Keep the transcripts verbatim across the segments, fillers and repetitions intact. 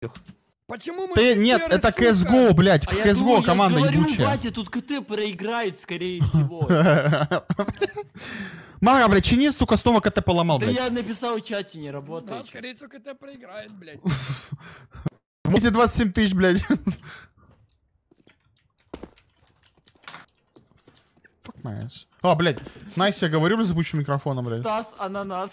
Почему мы... Ты, нет, это си эс го, блядь, в а си эс го команда я говорю, ебучая. Вася, тут КТ проиграет, скорее всего. Мага, блядь, чини, сука, снова КТ поломал, Да блядь. я написал в чате, не работает. Да, скорее всего, КТ проиграет, блядь. Если двадцать семь тысяч, блядь. Fuck my ass. А, блядь, Найс, я говорю, блядь, звучным микрофоном, блядь. Стас, ананас.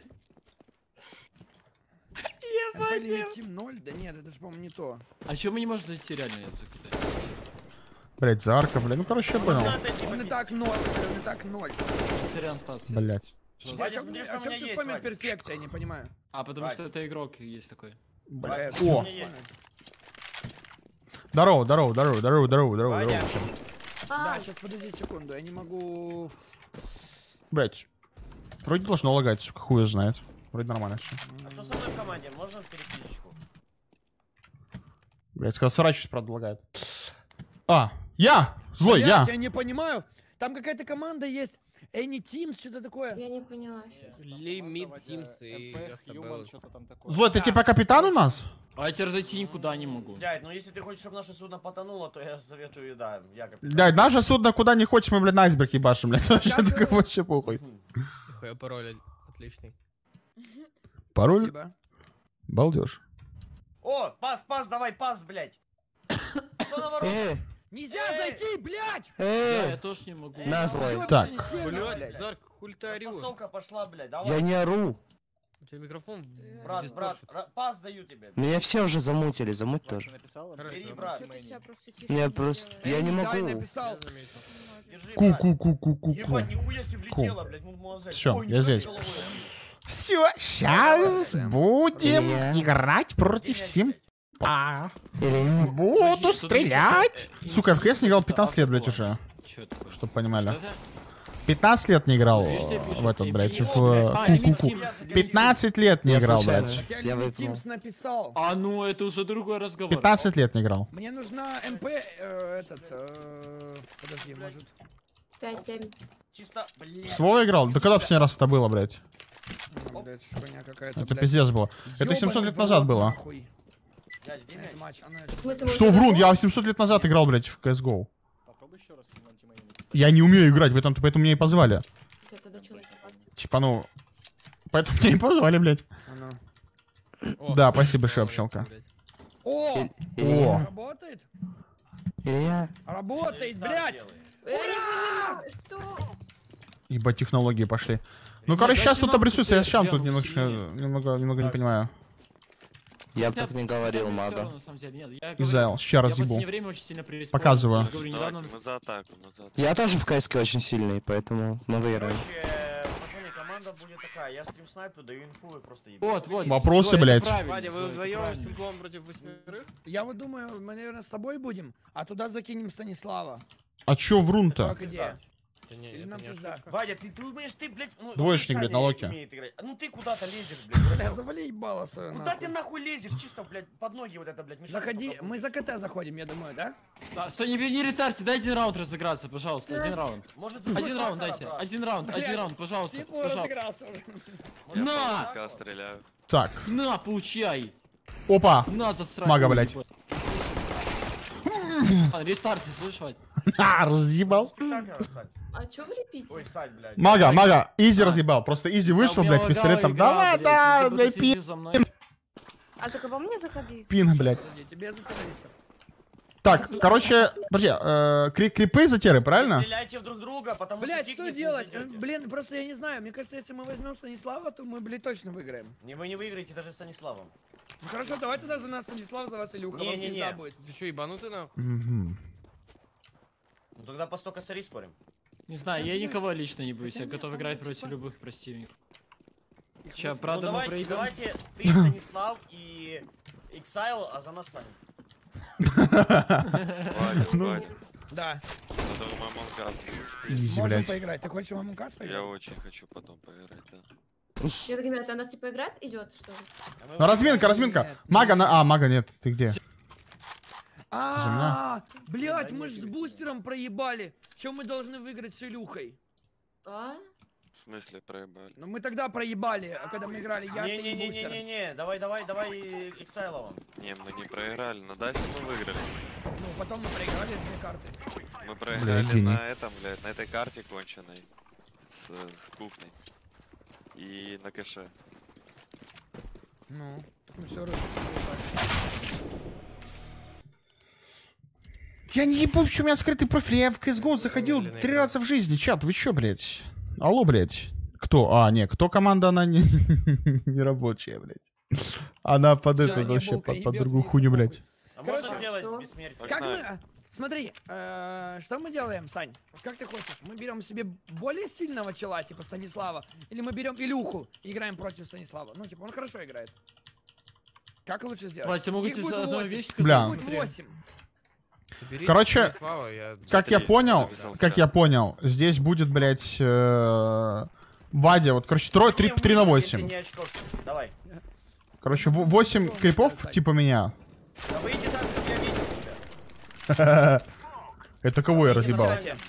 Ебать. Летим ноль? Да нет, это же, по-моему, не то. А чё мы не можем зайти реально за КТ? Блядь, Зарка, блядь, ну, короче, я понял. Он и так ноль, он и так ноль. Сорян, Стас. Блядь. А чё мне- а чё ты вспомнил перфект, я не понимаю. А, потому что это игрок есть такой. Блядь. О. Здорово, здорово, здорово, здорово, здорово, здорово, здорово. Да, сейчас подожди секунду, я не могу... Блядь. Вроде должно лагать, сука, хуй знает. Вроде нормально все. А кто со мной в команде? Можно в перекличку? Блядь, сказал, срачусь, правда, лагает. А, я! Злой, Блядь, я! я не понимаю. Там какая-то команда есть. Any Teams, что-то такое. Я не поняла сейчас. Лимит Тимс и Злой, ты типа капитан у нас? А я теперь зайти никуда не могу. Дядь, ну если ты хочешь, чтобы наше судно потонуло, то я советую, да, я как... Блядь, наше судно куда не хочешь, мы, блядь, на айсберг ебашим, блядь. Вообще, такой вообще похуй. Хуя пароль отличный. Пароль? Спасибо. Балдеж. О, пас, пас, давай, пас, блядь! Кто на ворот? Нельзя зайти, блядь! Да, я тоже не могу. На, злой. Так. Блядь, Зарк, хуль ты орёшь? Пасовка пошла, блядь, давай. Я не ору. У тебя микрофон Брат, здесь брат, торчит. ра- пас даю тебе. Меня все уже замутили, замуть тоже. Бери, брат. Я просто... Я не Дай, могу. написал. Держи, брат. Ку-ку-ку-ку-ку-ку. Ебать, нихуя себе влетело, блядь, мадемуазель. Всё, Ой, я нихуя здесь. головой. Все, сейчас будем Я. играть против Блядь, симпа. Или... Буду стрелять. Сука, я в КС не играл пятнадцать лет, блядь, уже. Чё такое? Чтоб понимали. Что это? пятнадцать лет не играл Видишь, тебе пишут, в этот, и- блядь, и- в А, э, лимит ку-ку-ку. Тимс. пятнадцать лет не Я играл, случайно. блядь. Я Я Limit выпнул. Teams написал. А ну это уже другой разговор. пятнадцать лет не играл. Мне нужна МП, э, этот, э, подожди, может... пять-семь. Чисто, блядь. Свой играл? Да когда последний раз это было, блядь? Ну, да, это ж хуйня какая-то, Это блядь. пиздец было. Это Ёбаный семьсот лет в назад рот, было. нахуй. Дядь, иди Этот мяч. матч, она... В смысле, Что может, врун? это Я гол? восемьсот лет назад играл, блядь, в си эс го. Я не умею играть, поэтому, поэтому меня и позвали. Всё, тогда чё, попасть? Типа, ну... Поэтому меня и позвали, блядь. Она. О, Да, блядь, спасибо, пароль, Шапчелка. блядь. О! О. Работает? Или я... Работает, Старт блядь! делай. Ура! Что? Ебать, технологии пошли. Ну, короче, сейчас тут обрисуется, я сейчас тут Прямо немного, сильнее. немного, немного не понимаю. Я бы так не говорил, Всё мага. равно, на самом деле, нет, я говорю, Израил, сейчас Я в разъебу. последнее время очень сильно преисполнился. Показываю. Я говорю, недавно... Мы за атаку, мы за атаку. Я тоже в КСК очень сильный, поэтому мы выиграем. Короче, пацаны, команда будет такая. Я стрим снайпу, даю инфу, вы просто ебете. Вот, вот. Вопросы, Зой, это блядь. правильно, Вадя, вы Зой, это вдвоем с правильно. Симплом против восьмерых? Я вот думаю, мы, наверное, с тобой будем, а туда закинем Станислава. А чё врун-то? Как идея? Да не, Или это нам не пизда? ошибка. Вадя, ты думаешь, ты, блядь, ну, Двоечник, Саня блядь, на локе. умеет играть. А ну ты куда-то лезешь, блядь. Бля, завали ебало свое, Куда нахуй. ты нахуй лезешь? Чисто, блядь, под ноги вот это, блядь, мешать Заходи, пока мы за КТ заходим, я думаю, да? Да, стой, не, не рестарте, дай один раунд разыграться, пожалуйста, один раунд. Может, Один раунд дайте, один раунд, один раунд, пожалуйста, Тимур пожалуйста. разыгрался уже. На! Пока стреляю. Так, На, получай! опа. На, засрать! Мага, блядь. А, рестарте, слышь, Вадь? А, разъебал. спектакль, Сань. А чё вы лепите? Ой, Сань, блядь. Мага, мага, изи разъебал. Просто изи вышел, А у меня блядь, с лагала пистолетом. игра, Давай, блядь, да, если бы блядь, ты пин, следил за мной. А за кого мне заходить? пин, блядь. Подожди, тебе за террористов. Так, короче, подожди, э, кри- крипы затеры, правильно? Стреляйте в друг друга, потому Блять, что что кикнет, делать? вы Э, зайдете. Блин, просто я не знаю. Мне кажется, если мы возьмем Станислава, то мы, блин, точно выиграем. Не, вы не выиграете даже Станиславом. Ну хорошо, давай тогда за нас Станислав, за вас Илюха. Вам Не-не-не. пизда будет. Ты чё, ебанутый нахуй? Мгм. Ну тогда по сто косарей спорим. Не знаю, я никого лично не боюсь, я Хотя готов нет, играть там против типа- любых противников. Их Ща, восемь. правда, ну мы давайте, проиграем. давайте ты, Станислав и Exile, а за нас Саня. Вадя, Вадя. Да, Потом Among Us будешь? Изи, можем блядь. поиграть. Ты хочешь в Among Us Я поиграть? очень хочу потом поиграть, да. Я так понимаю, это у нас типа играть идет, что ли? А мы Ну, разминка, разминка. Нет, Мага на... А, мага нет, ты где? А, блять, мы ж с бустером проебали. Чем мы должны выиграть с Илюхой? А? смысле проебали? Ну мы тогда проебали, а когда мы играли, я ты и бустер. Не-не-не-не-не, давай, давай, давай Иксайловым. Не, мы не проиграли, на Дасе мы выиграли. Ну потом мы проиграли две карты. Мы проиграли гений. на этом, блядь, на этой карте конченой. С, с кухней. И на кэше. Ну, так мы все раз. Я не ебу, почему у меня скрытый профиль. Я в си эс го заходил Блин, три игра. раза в жизни. Чат, вы чё, блядь? Алло, блядь. Кто? А, не, кто команда, она не, не рабочая, блядь. Она под Всё, это не вообще, булка, под, под ебёт другую мне хуйню, нахуй. блядь. А Короче, можно сделать что? бессмертие? Как мы... Погнали. Смотри, э, что мы делаем, Сань? Как ты хочешь? Мы берем себе более сильного чела, типа Станислава, или мы берем Илюху и играем против Станислава? Ну, типа, он хорошо играет. Как лучше сделать? Вася, я могу Их тебе будет одну восемь. вещь Их Бля. сказать. будет Смотри. восемь. Берите Короче, Станислава, я- Как я Три, понял, написал как в я чат. понял, здесь будет, блядь, э, Вадя, вот, короче, трое, три, Не, три на если восемь. не очков. Давай. Короче, в- восемь крипов, типа меня. Да выйди так, чтобы я видел тебя. Это кого я Выйди на разъебал? чате.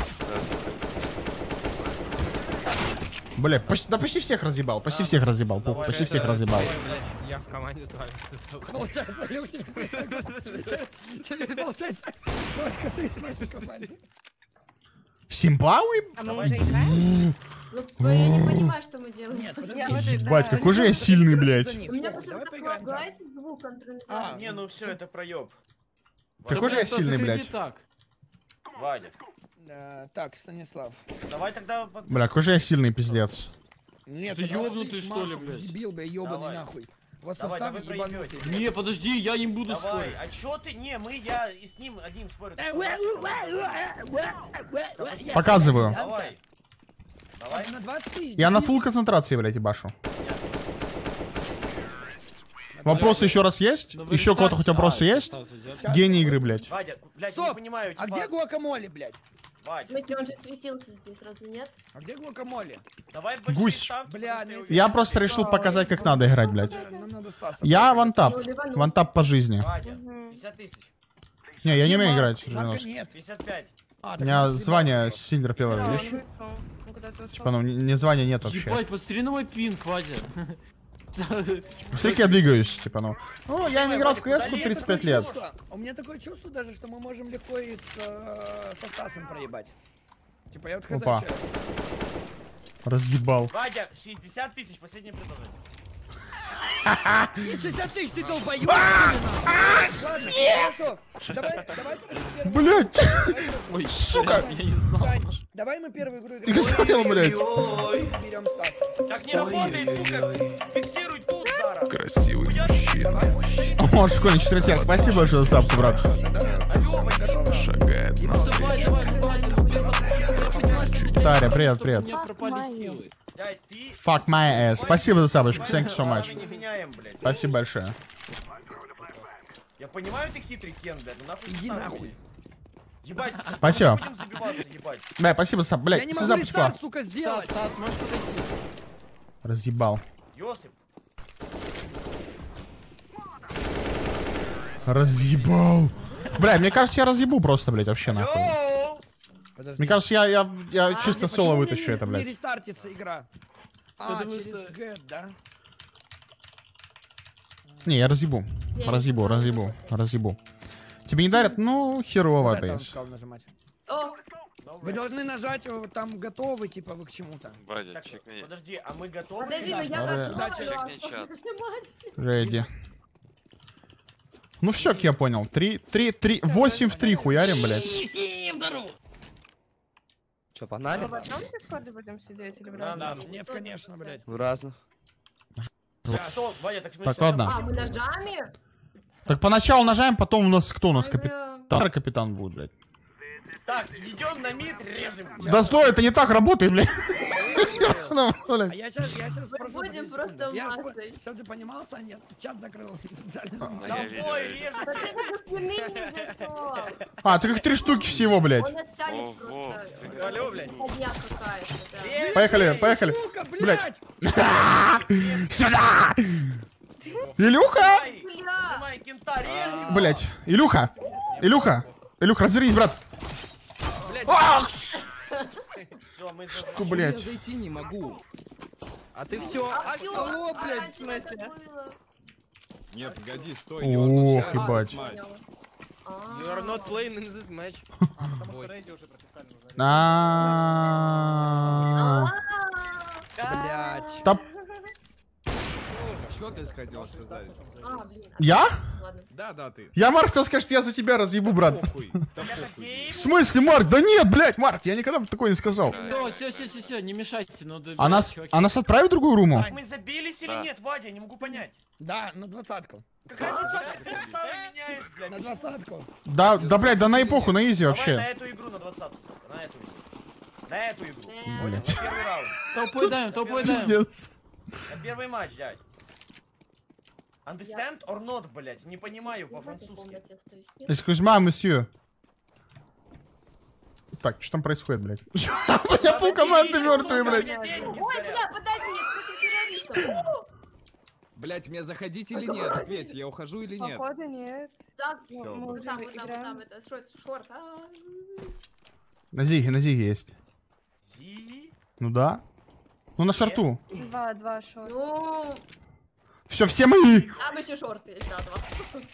Бля, почти, да почти всех разъебал, почти всех разъебал, похуй, почти всех разъебал. Блядь, я в команде с вами. Получается, Илюхи, теперь получается, только ты знаешь в команде. Симпауи? А мы уже играем? Ну, я не понимаю, что мы делаем. Нет, подожди. Ебать, какой же я сильный, блядь. У меня просто Давай так поиграем. так. лагает звук, он А, Не, ну все, это проеб. Какой же я Стас, сильный, заходи блядь. так. Вадя. Э, Так, Станислав. Давай тогда... под- Бля, какой же я сильный, пиздец. Нет, Ты это вас ёбнутый, лишь что ли, массу, блядь? Дебил, бля, ёбаный Давай. нахуй. У вас Давай, состав давай ебанутый. Не, подожди, я не буду Давай, спорить. а чё ты? Не, мы, я и с ним одним спорю. Э, уэ, уэ, уэ, уэ, уэ, уэ. Показываю. Давай. Давай. На двадцать тысяч. Я на дебил. фулл концентрации, блядь, ебашу. Вопросы еще раз есть? Ну, Еще у кого-то хоть а, вопросы есть? Стас идёт. Щас. Гений игры, блядь. Вадя, блядь, я Стоп! не понимаю, А типа, где гуакамоле, блядь? В Вадя, смысле, он же светился здесь, разве нет? А где гуакамоле? давай большие Гусь. ставки, Бля, потому что ну, увижу. Я просто решил показать, как надо играть, блядь. Э, Нам надо Стаса. Я вантап. Ну, ливанул. Вантап по жизни. Вадя, Мгм. пятьдесят тысяч. Не, я не умею Марка- играть. Марка Жириновский. нет. пятьдесят пять. А, У так меня он звание съебался. Сильвер Пилор, Да, он видишь? вышел. Он куда-то ушел. Типа, ну, не звания нет вообще. Ебать, посмотри на мой пинг, Вадя. Смотри, как я двигаюсь, типа, ну. Ну, я не играл в кс У меня тридцать пять такое лет. чувство- У меня такое чувство даже, что мы можем легко и с, э, со Стасом проебать. Типа, я вот хз, Опа. чё. Разъебал. Вадя, шестьдесят тысяч, последнее предложение. Нет, шестьдесят тысяч, ты долбоёб! Ладно, хорошо. Давай, давай. первую- Блять! Ой, Сука! Я не знал. Сань, давай мы первую игру Ты сказал, блядь. берем Стаса. Так не работает, сука. Фиксируй тут, Зара. Красивый мужчина. О, школьник четыре лет. Спасибо большое за сапку, брат. Алло, мы готовы. Шагает на Просто Вадя, Вадя, Вадя, ну первый- Таря, привет, чтобы привет. У меня пропали силы. Дядь, ты... Fuck my ass. Спасибо за сапочку. Thank you so Мы much. не меняем, блядь. Спасибо большое. Я понимаю, ты хитрый Кен, блядь, ну нахуй. Иди ты нахуй. Ебать. Спасибо. Будем забиваться, ебать. Бля, спасибо за сап. Я Блять, не слеза могу потекла. рестарт, сука, Стас, сделать. Стас, можешь подойти? Разъебал. Йосип. Разъебал. Бля, мне кажется, я разъебу просто, блять, вообще нахуй. Йоу! Подожди. Мне кажется, я, я, я А, чисто почему соло у меня вытащу не- это, Не блядь. рестартится игра. А, Потому через что- Г, да? Не, я разъебу. Я не Разъебу, знаю. разъебу, разъебу. Тебе не дарят? Ну, херово, Вот это он бейс. сказал нажимать. О, Вы должны нажать, э, там готовы, типа, вы к чему-то. Вадя, Так, чекни. подожди, а мы готовы? подожди, ну я Давай. готова. Чекни чат. Рейди. Ну все, как я понял. Три, три, три, восемь в три хуярим, блядь. Че, Мы погнали? в одном дискорде будем сидеть или в Да, да. разных? Нет, конечно, блядь. В разных. А что, Вадя, так мы Так, что, ладно. А, мы ножами? Так поначалу нажаем, потом у нас кто у нас? Ой, Капитан? бля. Капитан будет, блядь. Так, идем на мид, режем. Да стой, это не так работает, блядь. Ну, А блядь. я сейчас, я сейчас Мы спрошу. будем подожди просто секунду. Я массой. Чтобы ты понимал, Саня, я чат закрыл. Ну, я видел, Ой, я видел. режем. Да ты же со спины не зашел. А, так их три штуки всего, блядь. Он нас тянет Ого, просто. фига. Алло, блядь. Ходья какая-то, да. Режем, Поехали, блядь. поехали. Сука, Блядь. блядь! Сюда! Илюха! Нажимай, Бля. нажимай кента, режем. Блять, Илюха! Илюха! Илюха, развернись, брат! Ах! Все, мы Шутку, за- блядь. зайти не могу. А ты все, А а всё, алло, а, блядь, в чё смысле? забыла? Нет, погоди, стой, Ох, ебать. А, You are not playing in this match. А, Блять. Топ. Что ты хотел сказать? А, блин. Я? Ладно. Да, да, ты. Я, Марк, хотел сказать, что я за тебя разъебу, брат. Похуй, да похуй. В смысле, Марк? Да нет, блядь, Марк, я никогда такое не сказал. Все, все, все, все, все, не мешайте, ну да. А нас, а нас отправить в другую руму? Мы забились или Да. нет, Вадя? Не могу понять. Да, на двадцатку. Какая двадцатка? Ты ставы меняешь, блядь. На двадцатку. Да, да, блядь, да на эпоху, на изи Давай на вообще. эту игру, на двадцатку. На эту игру. На эту игру. Э, Блядь. Первый раунд. Толпой даем, толпой даем. Пиздец. На первый матч, дядь. Understand or not, блядь? Не понимаю в этой по-французски. комнате остаюсь. Нет? Excuse-moi, monsieur. Так, что там происходит, блядь? Я пол команды мертвые, блядь. Ой, бля, подожди, я против террористов. Блять, мне заходить или нет? Ответь, я ухожу или нет? Походу нет. Так, Всё, вот мы уже там, вот там, вот играем. там, это шорт, шорт. а. На зиге, на зиге есть. Зи. Ну да. Ну на шарту. Два, два шорта. Ну, Все, все мои. там еще шорты есть, да, два.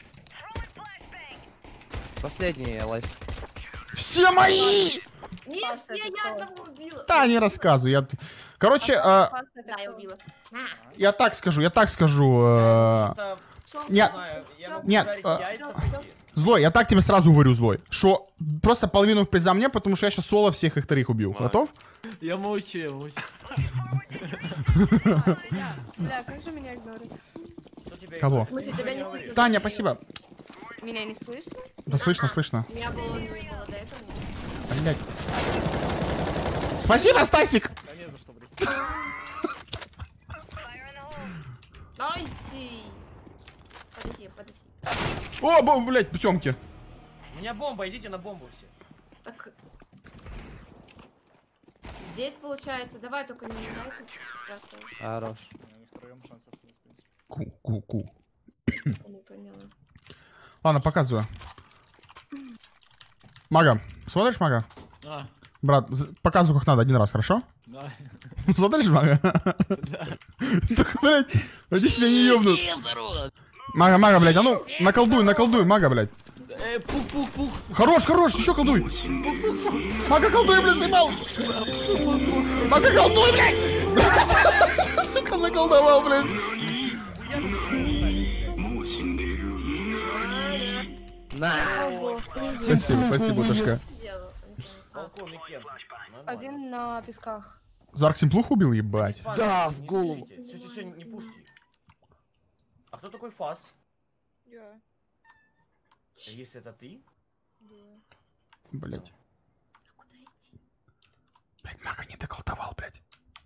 Последний лайс. Все мои. Не Пас все, это я кто? одного убила. Да, не рассказываю. Я... Короче, а, Пас это Да, я кто? убила. я так скажу, я так скажу. э, Чисто, Шо? Нет. знаю, я могу Нет, жарить а- яйца, пойти. Злой, я так тебе сразу говорю, Злой, что просто половину приза мне, потому что я сейчас соло всех их троих убил. Ладно. Готов? Я молчу, я молчу. Бля, как же меня игнорит? Кто тебя Кого? играет? Мы Ты тебя не говоришь. слышим. Таня, спасибо. Меня не слышно? Да слышно, слышно. Меня было не было до этого. Блять. Спасибо, Стасик! Дайте! Подожди, подожди. О, бо, блять, путемки. У меня бомба, идите на бомбу все. Так. Здесь получается. Давай только не меняй тут. Просто Хорош. Ку-ку-ку. не поняла. Ладно, показываю. Мага, смотришь, Мага? А, Брат, з- показываю как надо один раз, хорошо? да. Смотришь, Мага? Только, блядь, надеюсь, меня не ёбнут. Мага, Мага, блядь, а ну, наколдуй, наколдуй, Мага, блядь. Э, пух-пух-пух. Хорош, хорош, еще колдуй. Мага, колдуй, блядь, заебал. Мага, колдуй, блядь. Блядь. Сука, наколдовал, блядь. На! Ого. Спасибо, спасибо, Ташка. Сделала. А, Полковник Кент. Нормально. Один на песках. Зарк Симплух убил, ебать. Пан, Да, не в голову. спешите. Всё, всё, всё, не пушьте. А кто такой Фас? Я. Если это ты? Блядь. куда идти? Блядь, Мага не доколдовал, блядь.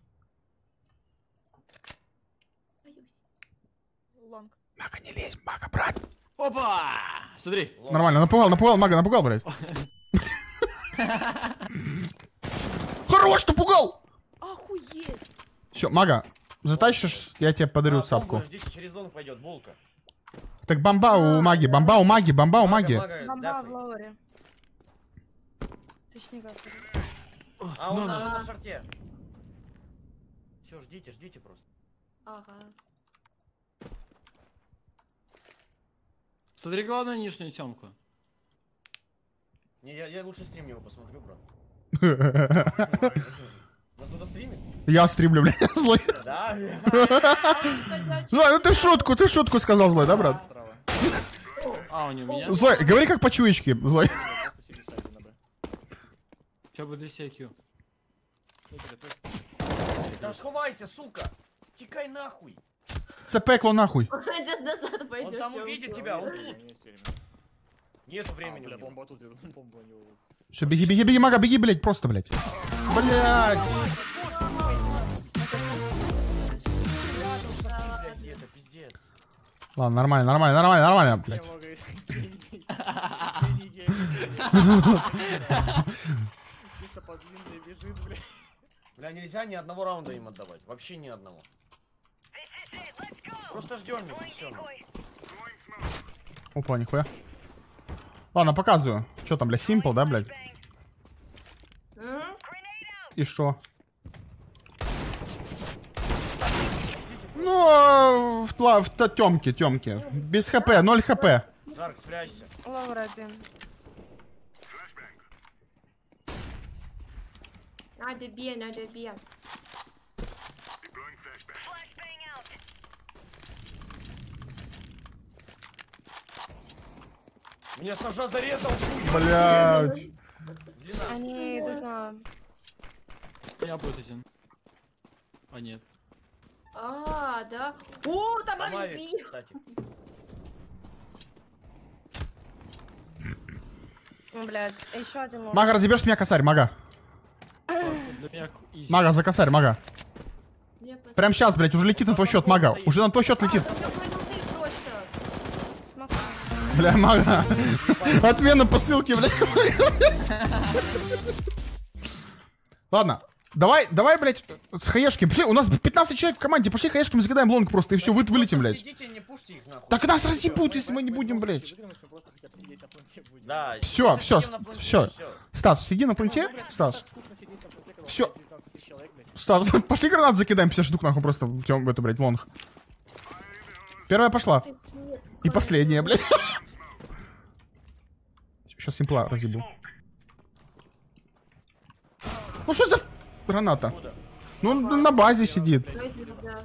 Боюсь. Лонг. Мага, не лезь, Мага, брат. Опа! Смотри. Нормально, напугал, напугал, Мага, напугал, блядь. Хорош, напугал! Охуеть! Все, Мага, затащишь, я тебе подарю А, сапку. бомба, ждите, через лонг пойдет, булка. Так бомба у Маги, бомба у Маги, бомба у Маги. Мага, Бомба в дафай. лоуре. Точнее как. А он Ну, на, ну. на шарте. Все, ждите, ждите просто. Ага. Смотри, главное нижнюю темку. Не, я, я лучше стрим его посмотрю, брат. Нас кто-то стримит? Я стримлю, блядь, злой. Да. Злой, ну ты в шутку, ты в шутку сказал, злой, да, брат? А, у не у меня? Злой, говори как по чуечке, злой. Че бы двести ай кью? Да сховайся, сука. Тикай нахуй. Це пекло нахуй. Он сейчас назад пойдет. Он там я увидит убила. тебя, он тут. Нету времени. у него. Все, беги, беги, беги, Мага, беги, блядь, просто, блядь. Блядь. Блядь, это пиздец. Ладно, нормально, нормально, нормально, нормально, блядь. Бля, нельзя ни одного раунда им отдавать. Вообще ни одного. Просто ждем их, и все. Опа, нихуя. Ладно, показываю. Что там, блядь, Simple, да, блядь? М? И шо? Ну, в, тла- в та- тёмке, тёмке. Без хп, ноль хп. Зарк, спрячься. Лавр один. Надя, бей, Надя, бей. Меня с ножа зарезал. Блять. Они идут на... Я будет один. А нет. А, да. О, там Помави, Олимпия. кстати. Ну, блядь, еще один лонг. Мага, разъебешь меня, косарь, мага. Для меня изи. Мага, за косарь, мага. Мне пос- Прям сейчас, блять, уже летит на твой счет, мага. Уже на твой счет летит. А, я понял, ты просто. Смока. Бля, мага. Отмена посылки, блядь. Ладно. Давай, давай, блядь, с хаешки. Пошли, у нас пятнадцать человек в команде. Пошли хаешками загадаем лонг просто, и все, вы вылетим, блядь. Сидите, не пушьте их, нахуй. Так нас разъебут, если мы не будем, блядь. Да. Всё, если всё, сидим на планете, всё. всё. Стас, сиди на пункте. Стас. Все. Стас, пошли гранат закидаем пятьдесят штук, нахуй, просто в тем, в эту, блядь, лонг. Первая пошла. И последняя, блядь. Сейчас симпла разъебу. Ну что за граната? Ну он на базе сидит. Да.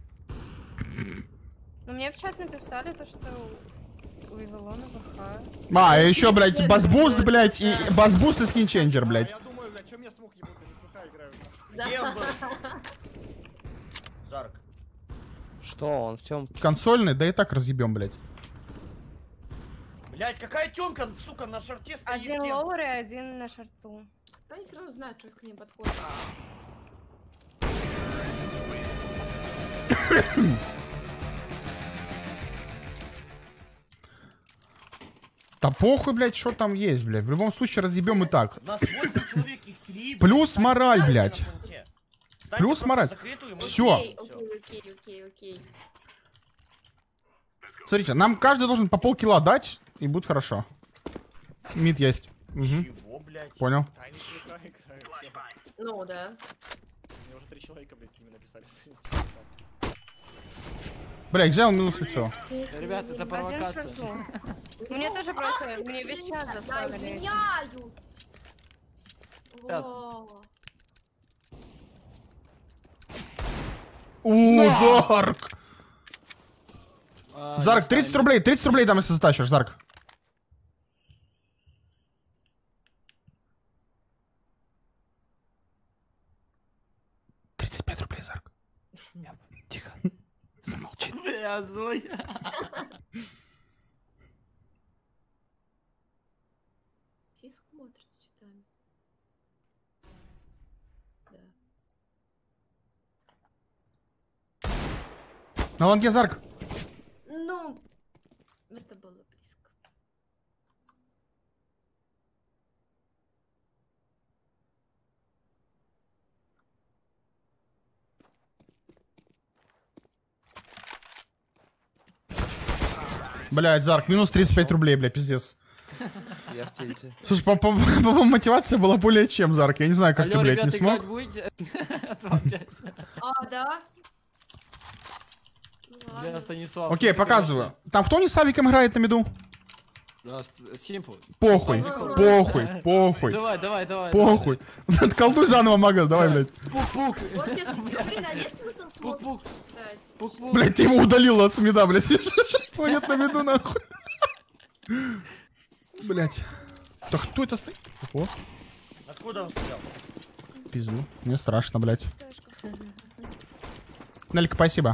Ну, мне в чат написали то, что у Вавилона ВХ. А, и еще, блядь, басбуст, блядь, и басбуст и скинченджер, блядь. Где он был? Зарк. Что он в чем? Консольный, да и так разъебем, блядь. Блять, какая тёмка, сука, на шарте стоит. Один кем? лоуэр и один на шарту. Они все равно знают, что к ним подходит. Да похуй, блядь, что там есть, блядь. В любом случае разъебем и так. Нас восемь человек, их три. Плюс блядь. мораль, Станьте блядь. на пункте. Станьте Плюс просто мораль. в закрытую, мы- Всё. Окей, окей, окей, окей, окей. Смотрите, нам каждый должен по полкила дать, и будет хорошо. Мид есть. Угу. Чего, блядь? Понял. Ну, да. Бля, взял минус лицо. Ребят, это Один провокация. шарту. Мне тоже просто, мне весь чат Да, заставили. изменяют. Пят. Во. У, Зарк! А, Зарк, не тридцать знаю, рублей, тридцать рублей там, если затащишь, Зарк. тридцать пять рублей, Зарк. Тихо. Замолчи. Бля, злой. Все смотрят с читами. Да. На лонге, Зарк. Ну, это было близко. Блядь, Зарк, минус тридцать пять рублей, бля, пиздец. Я в тильте. Слушай, по- по- по-моему, мотивация была более чем, Зарк. Я не знаю, как ты, Алло, блядь, ребят, не смог. играть будете? Это вам пять. А, да? Ну, Бля, ладно. Станислав. Окей, ты, показываю. Там кто не с Авиком играет на миду? конечно, раз- Симпл. Похуй, похуй, похуй, Давай, давай, давай. похуй. Колдуй заново, Мага, давай, блядь. Пук-пук. Вот сейчас, блин, а есть кто тут смотрит, Пук-пук. кстати? Пук-пук. Блядь, ты его удалил от смеда, блядь. Ходит на виду, нахуй. Блядь. Да кто это стоит? О, Откуда он стрелял? пизду. Мне страшно, блядь. Нелька, спасибо.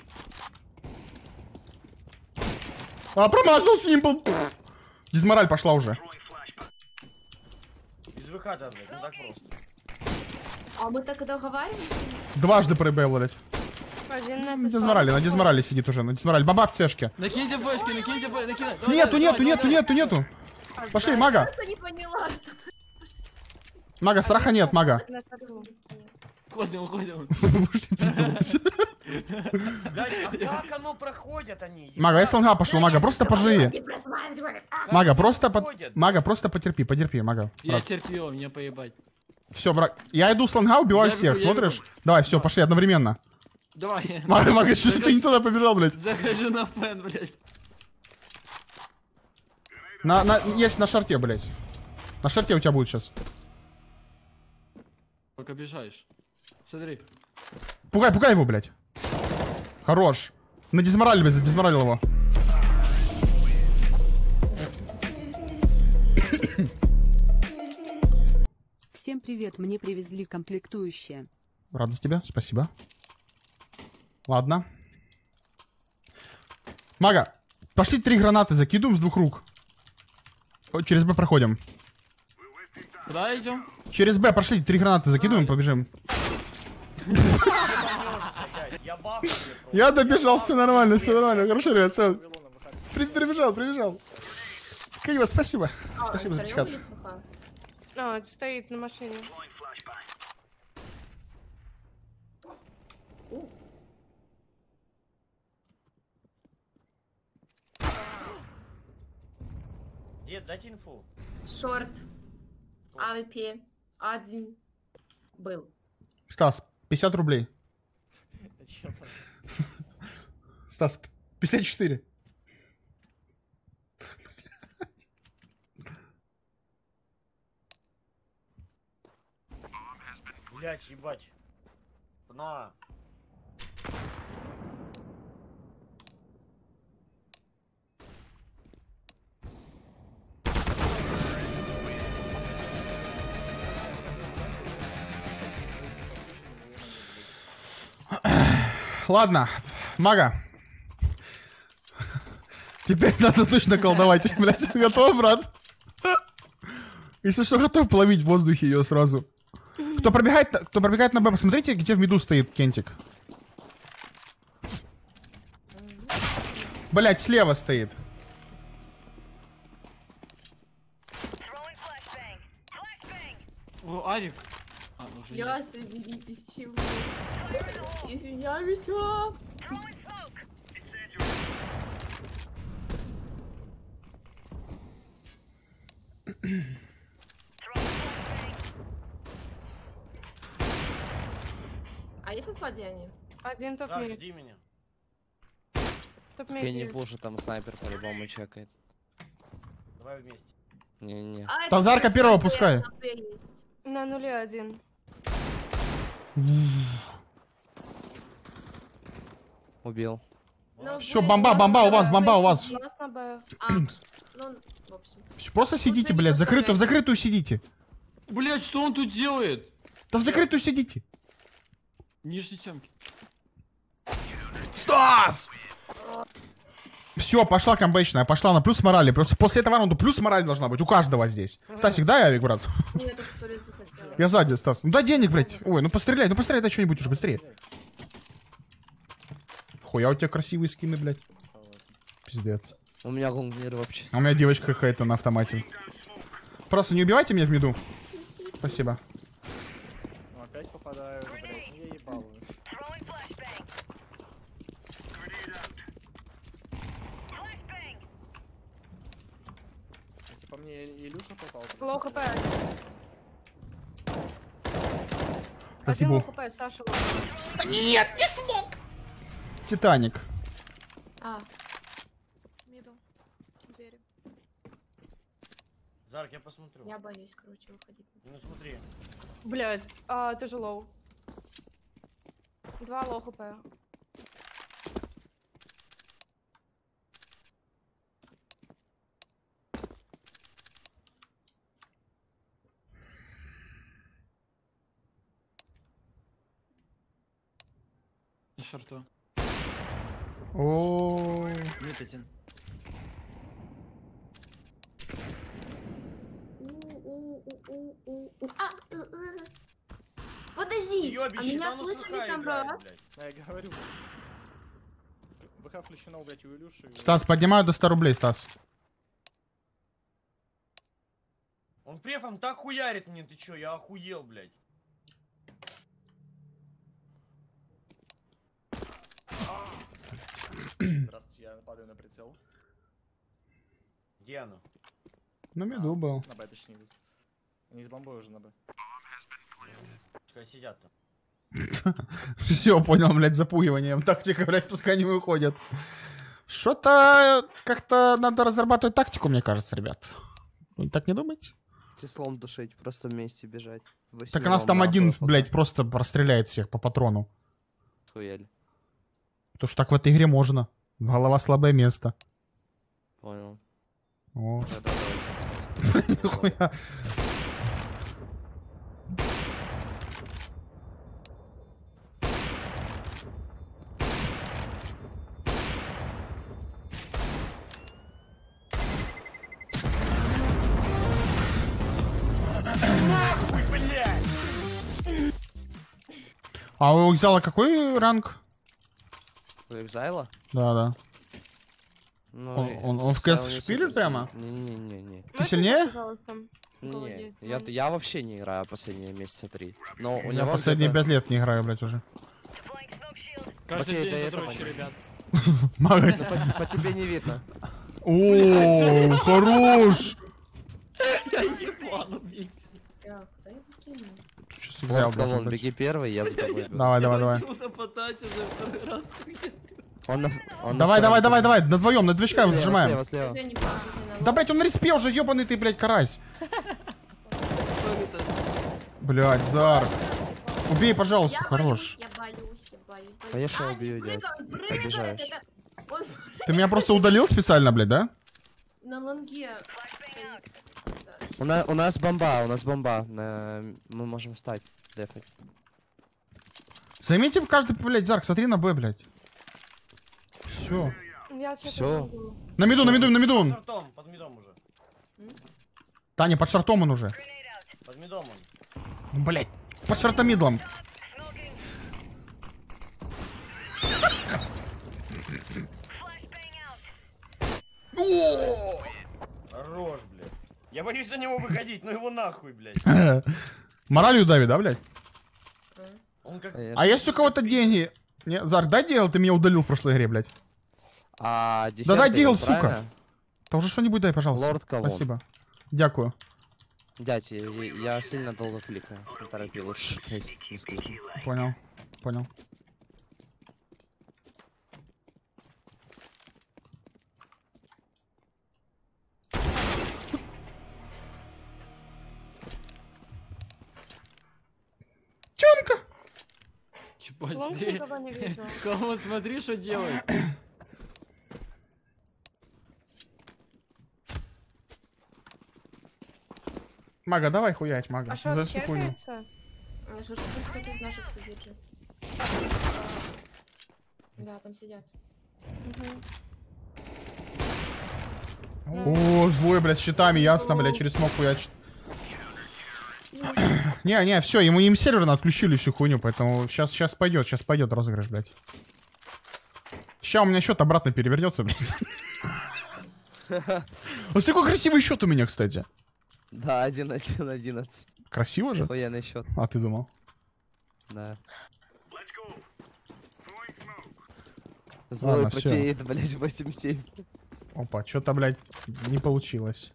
А, промазал Симпл. Пф. Дизмораль пошла уже. Из выхода, блядь, ну так просто. А мы так и договариваемся? Дважды проебал, блядь. Один на На дизморале, на дизморале сидит уже. На дизморале. Баба в тяжке. Накиньте бочки, накиньте бочки, накиньте. Давай, Нету, давай, нету, давай, нету, давай. нету, нету. Пошли, Я Мага. просто не поняла, что... Мага, страха нет, Мага. на шарту. Уходим, уходим. Блядь, а как оно проходит они? Мага, СЛГ пошла, Мага, просто поживи. Не просматривает. А, Мага, просто по... проходят? Мага, просто потерпи, потерпи, Мага. Я Брат. терпил, мне поебать. Все, брат. Я иду с лонга, убиваю Я всех, бегу, я смотришь? бегу. Давай, все, пошли одновременно. Давай. Мага, мага, что ты не туда побежал, блядь? Захожу на фэн, блядь. На, на, есть на шарте, блядь. На шарте у тебя будет сейчас. Только бежаешь. Смотри. Пугай, пугай его, блядь. Хорош. На дизмораль, блядь, задизморалил его. Всем привет, мне привезли комплектующие. Радость тебе, спасибо. Ладно. Мага, пошли три гранаты закидываем с двух рук. О, через Б проходим. Куда идем? Через Б пошли, три гранаты закидываем, побежим. Я бахну. Я добежал, все нормально, все нормально. Хорошо, ребят, все. При, прибежал, прибежал. Каива, спасибо. А, Спасибо за интервью чат. есть в ВК? А, это стоит на машине. Дед, дайте инфу. Шорт. АВП. Один. Был. Стас, пятьдесят рублей. Стас, пятьдесят четыре. Блять, ебать. На. Ладно, Мага. Теперь надо точно колдовать, блядь. Готов, брат? Если что, готов половить в воздухе ее сразу. Кто пробегает, кто пробегает на Б, посмотрите, где в миду стоит Кентик. Блять, слева стоит. О, Арик. А, уже нет. Я соберитесь, чего? Извиняюсь вам. А есть нападение? Один топ Так, мид. жди меня. Топ Я не мид. пушу, там снайпер по-любому чекает. Давай вместе. Не-не. А, это Тазарка есть, первого на П, пускай. на П есть. На нуле один. Убил. Но Всё, Б- бомба, бомба у вас, бомба у вас. У нас на Б. А, ну, в общем. Просто сидите, блядь, в закрытую, в закрытую сидите. Блядь, что он тут делает? Да в закрытую сидите. Нижней темки. Стас! Все, пошла комбейшная, пошла на плюс морали. Просто после этого раунда плюс мораль должна быть у каждого здесь. Стасик, дай авик, брат. Нет, это туалет захотела. Я сзади, Стас. Ну дай денег, блядь. Ой, ну постреляй, ну постреляй, дай что-нибудь уже быстрее. Хуя у тебя красивые скины, блядь. Пиздец. У меня гунгнир вообще. А у меня девочка какая-то на автомате. Просто не убивайте меня в миду. Спасибо. Опять попадаю, блядь, я ебал. Если по мне Илюша попал. Лоу хп. Один Спасибо. лоу хп, Саша лоу. Нет, не смог. Титаник. А, Миду. Двери. Зарк, я посмотрю. я боюсь, короче, выходить. Ну смотри. Блять, а, ты же лоу. Два лоу хп. На шарту. О, Мид один. У-у-у-у-у-у. А, э, э. Подожди, а Ёбище, меня там слышали СВХ там, играет, брат? блядь. Да, я говорю. ВХ включено, блядь, у Илюши. Стас, поднимаю до ста рублей, Стас. Он префом так хуярит мне, ты чё, я охуел, блядь. Здравствуйте, я падаю на прицел. Где оно? На миду был. На Б точнее. Они с бомбой уже на Б. Пускай сидят там. Все, понял, блядь, запугиванием. Тактика, блядь, пускай не выходят. Что-то как-то надо разрабатывать тактику, мне кажется, ребят. Вы так не думаете? Числом душить, просто вместе бежать. Так у нас там один, блядь, просто расстреляет всех по патрону. Хуяли. Потому что так в этой игре можно. Голова слабое место. Понял. О. Да, да, да. Нихуя. А у Экзайла какой ранг? У Экзайла? Да, да. Ну, Он, он, он в кэст шпилит прямо? Не-не-не. Ты сильнее? Не, я, я вообще не играю последние месяца три. Но у Я него последние пять лет не играю, блядь, уже. Каждый Окей, день да за это дрочи, понятно. ребят. Мага. по, по тебе не видно. О, хорош! Я ебан убить. Сейчас Экзайл Вот, должен Галон, быть. беги первый, я за тобой. бегу. Давай, давай, давай. Почему-то пытаюсь уже второй раз хуя. Он на- он на Давай, давай, втором давай, этаже. давай, на вдвоем, на движка его Слева, зажимаем. слева, слева. Уже не похоже на Да, блядь, он на респе уже, ебаный ты, блядь, карась. Блядь, Зар. Убей, пожалуйста, Я хорош. боюсь, я боюсь, я боюсь. боюсь. Конечно, А, убью, не дядь. прыгай, он прыгает, Обижаешь. это- Он Ты меня просто удалил специально, блядь, да? на лонге стоит. Да. У, на- у нас бомба, у нас бомба. На- Мы можем встать. Дефать. Заметьте, каждый, блядь, Зарк, смотри на Б, блядь. Все. Я что-то Всё. могу. На миду, на миду, на миду. Под он. шартом, под мидом уже. Таня, под шартом он уже. Под мидом он. Ну, блядь, под шартомидлом. Хорош, блядь. Я боюсь на него выходить, ну его нахуй, блядь. Моралью дави, да, блядь? Он как... А есть у кого-то деньги? Не, Зарк, дай дел, ты меня удалил в прошлой игре, блядь. А, Да дай десятый дел, был, сука. правильно? Да уже что-нибудь дай, пожалуйста. Лорд Калон. Спасибо. Дякую. Дядь, я, я сильно долго кликаю. Не торопи лучше. То есть, не слишком. Понял, понял. Чонка! Ебать, Лонг смотри. никого не вижу. Кого смотри, что делает. Мага, давай хуять, мага. А что, За всю хуйню. чекается? А, что ж, кто-то из наших сидит же. Да, там сидят. О, злой, блядь, с щитами, ясно, блядь, через смог хуячит. Не, не, все, ему им серверно отключили всю хуйню, поэтому сейчас, сейчас пойдет, сейчас пойдет розыгрыш, блядь. Сейчас у меня счет обратно перевернется, блядь. Вот такой красивый счет у меня, кстати. Да, один один одиннадцать. Красиво же? Охуенный счет. А ты думал? Да. Злой Ладно, всё. потеет, блять, восемь семь. Опа, что-то, блядь, не получилось.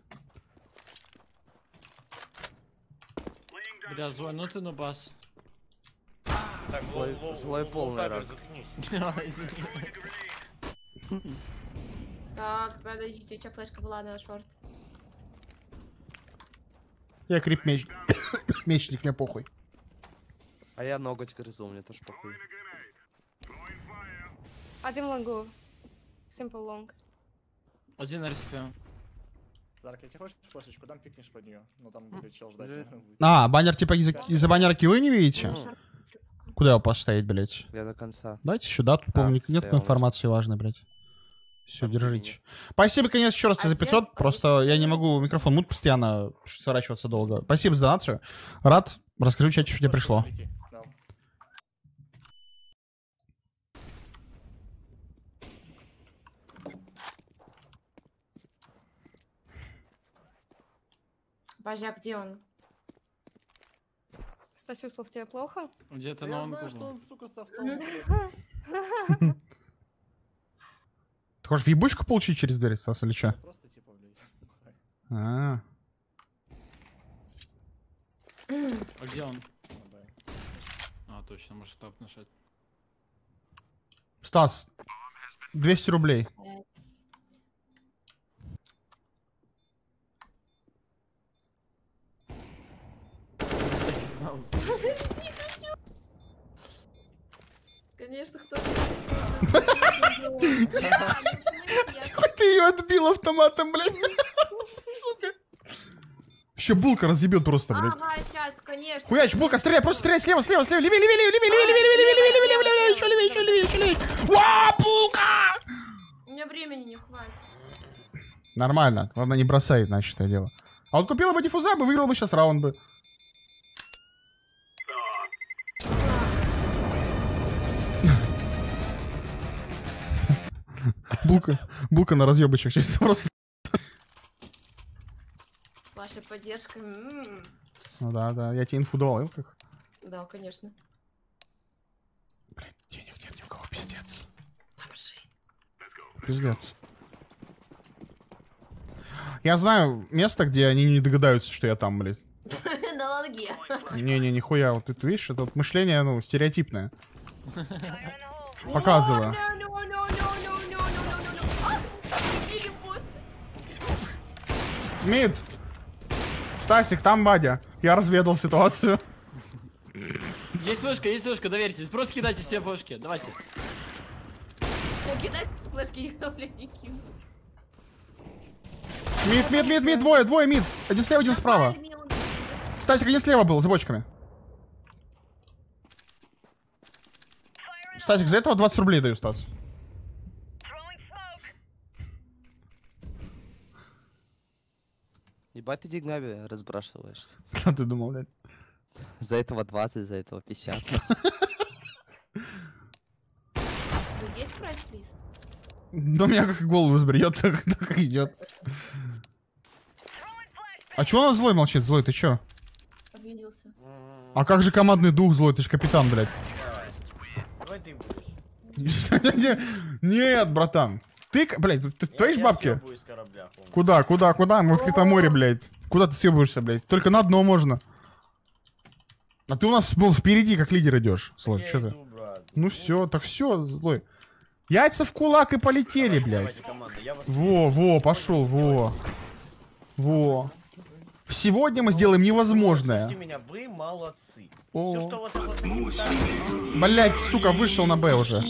Бля, злой, ну ты ну бас. Так, Злой- лоу- лоу- злой лоу- полный лоу-табер, рак. заткнись. Так, подождите, у тебя флешка была на шорт. Я крип меч... мечник, мне похуй. А я ноготь грызу, мне тоже похуй. Один лонгу. Simple лонг. Один на респе. Зарк, я тебе хочешь флешечку, дам пикнешь под нее. Ну там будет чел ждать. А, баннер, типа, из-за из баннера киллы не видите? Ну, Куда его поставить, блядь? я до конца. Давайте сюда, тут, по-моему, нет слева никакой информации важной, блядь. Все, Там держите. Спасибо, конечно, еще раз тебе А за пятьсот. где Просто я не могу микрофон мут постоянно сворачиваться долго. Спасибо за донацию. Рад. Расскажи в чате, что тебе пришло. Да. Боже, а где он? Стасюслав, тебе плохо? Где-то Да на я он знаю, что был. он, сука, с автом, блядь. Ты хочешь въебучку получить через дверь, Стас, или что? Просто типа, блядь. А, А где он? точно, может топ нажать. Стас, двести рублей. Конечно, кто-то... Хоть ты ее отбил автоматом, блядь. Сука. Еще булка разъебет просто, блядь. Ага, сейчас, конечно. Хуяч, булка, стреляй, просто стреляй слева, слева, слева, левее, левее, левее, левее, левее, левее, левее, левее, левее, левее, левее, еще левее, еще левее, еще левее. Ва, булка! У меня времени не хватит. Нормально, главное не бросай, значит, это дело. А вот купила бы диффуза, бы выиграл бы сейчас раунд бы. Булка, булка на разъебочек, чисто просто. С вашей поддержкой. М-м. Ну да, да, я тебе инфу давал, как? Да, конечно. Блять, денег нет ни у кого, пиздец. Пиздец. Я знаю место, где они не догадаются, что я там, блядь. На лонге. Не-не, нихуя, вот ты видишь, это вот мышление, ну, стереотипное. Показываю. Мид! Стасик, там Бадя. Я разведал ситуацию. Есть флешка, есть флешка, доверьтесь. Просто кидайте все флешки, давайте. Кидать флешки, я, блядь, не кину. Мид, мид, мид, мид, двое, двое, мид. Один слева, один справа. Стасик, один слева был, за бочками. Стасик, за этого двадцать рублей даю, Стас. Ебать ты деньгами разбрашиваешься. Что ты думал, блядь? За этого двадцать, за этого пятьдесят. Есть прайс-лист? Да у меня как голову сбреет, так, так идет. А чё она злой молчит? Злой, ты чё? Обиделся. А как же командный дух злой? Ты ж капитан, блядь. Давай ты будешь. Нет, братан. Ты, блядь, ты твои ж бабки? съёбываю из корабля, помню. Куда, куда, куда? Мы в Китаморе, блядь. Куда ты съебываешься, блядь? Только на дно можно. А ты у нас был впереди, как лидер идешь. Злой, Я что ты? иду, брат. Ну все, так все, злой. Яйца в кулак и полетели, Давайте, блядь. давайте, команда, я вас- Во, во, пошел, во. Во. Сегодня мы сделаем невозможное. Слушайте меня, вы молодцы. О. Все, что у вас от не пытались. Блять, сука, вышел на Б уже.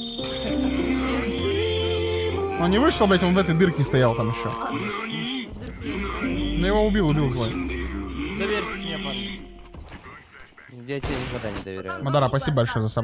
Он не вышел, блять, он в этой дырке стоял там еще. Ну его убил, убил злой. Доверьтесь мне, парни. Я тебе никогда не доверяю. Мадара, спасибо большое за сам.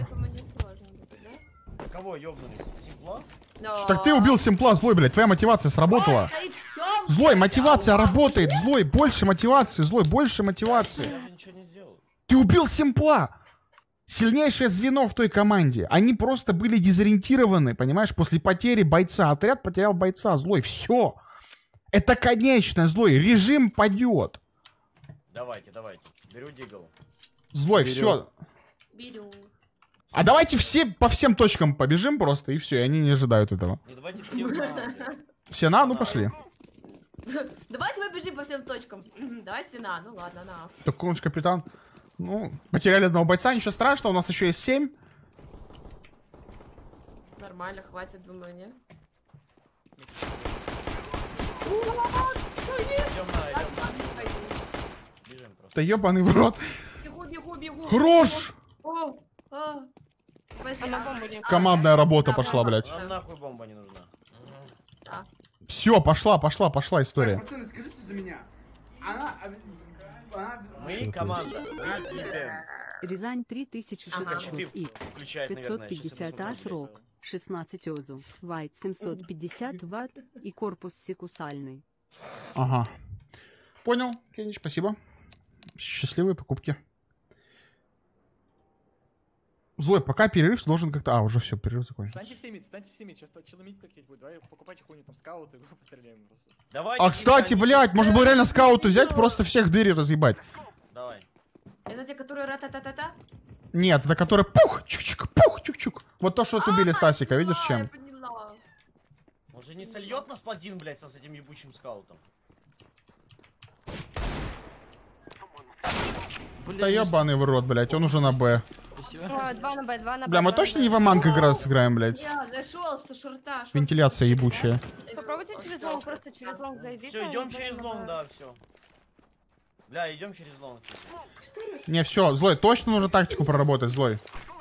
Кого ёбнулись? Симпла? Так ты убил Симпла, злой, блядь, твоя мотивация сработала. Злой, мотивация работает, злой, больше мотивации, злой, больше мотивации. Я же ничего не сделал. Ты убил Симпла. Сильнейшее звено в той команде. Они просто были дезориентированы, понимаешь, после потери бойца. Отряд потерял бойца, злой, все. Это конечное, злой, режим падет. Давайте, давайте. Беру дигл. Злой, Берем. все. Беру. А давайте все по всем точкам побежим просто, и все, и они не ожидают этого. Ну давайте все в команде. Все на, ну пошли. Давайте мы бежим по всем точкам. Давай Сина, ну ладно, на. Так он же капитан. Ну, потеряли одного бойца, ничего страшного, у нас еще есть семь. Нормально, хватит, думаю, не? Идем на, идем на. Бежим просто. Да ебаный в рот. Бегу, бегу, бегу. Хорош! О, о. Подожди, а, Командная работа пошла, блядь. Нам нахуй бомба не нужна. Все, пошла, пошла, пошла история. Пацаны, скажите за меня. Она... она... Мы команда. Мы ебем. Рязань три тысячи шестьсот икс, Включает, пятьсот наверное, сейчас я пятьдесят а посмотрю. срок, шестнадцать озу, вайт семьсот пятьдесят ватт и корпус секусальный. Ага. Понял, Кенич, спасибо. Счастливые покупки. Злой, пока перерыв должен как-то... А, уже все, перерыв закончился. Станьте все мид, станьте все мид, сейчас челомид какие-то будет. Давай покупайте хуйню, там скауты, постреляем просто. Давайте, А, кстати, не блядь, можно было реально скаута взять, просто всех в дыре разъебать. Давай. Это те, которые ра-та-та-та-та? Нет, это который пух, чук-чук, пух, чук-чук. Вот то, что вот убили Стасика, видишь, чем? Я поняла. Он же не сольет нас один, блядь, со с этим ебучим скаутом. Да ебаный в рот, блядь, он уже на Б. Спасибо. О, два на Б, два на Б. Бля, мы два точно на не Б. в Аманг игра сыграем, блядь? Я зашел со шорта. шорт. Вентиляция ебучая. Попробуйте через лонг, просто через лонг зайдите. Все, а идем не через на лонг, Б. да, все. Бля, идем через лонг. Не, все, Злой, точно нужно тактику проработать, Злой.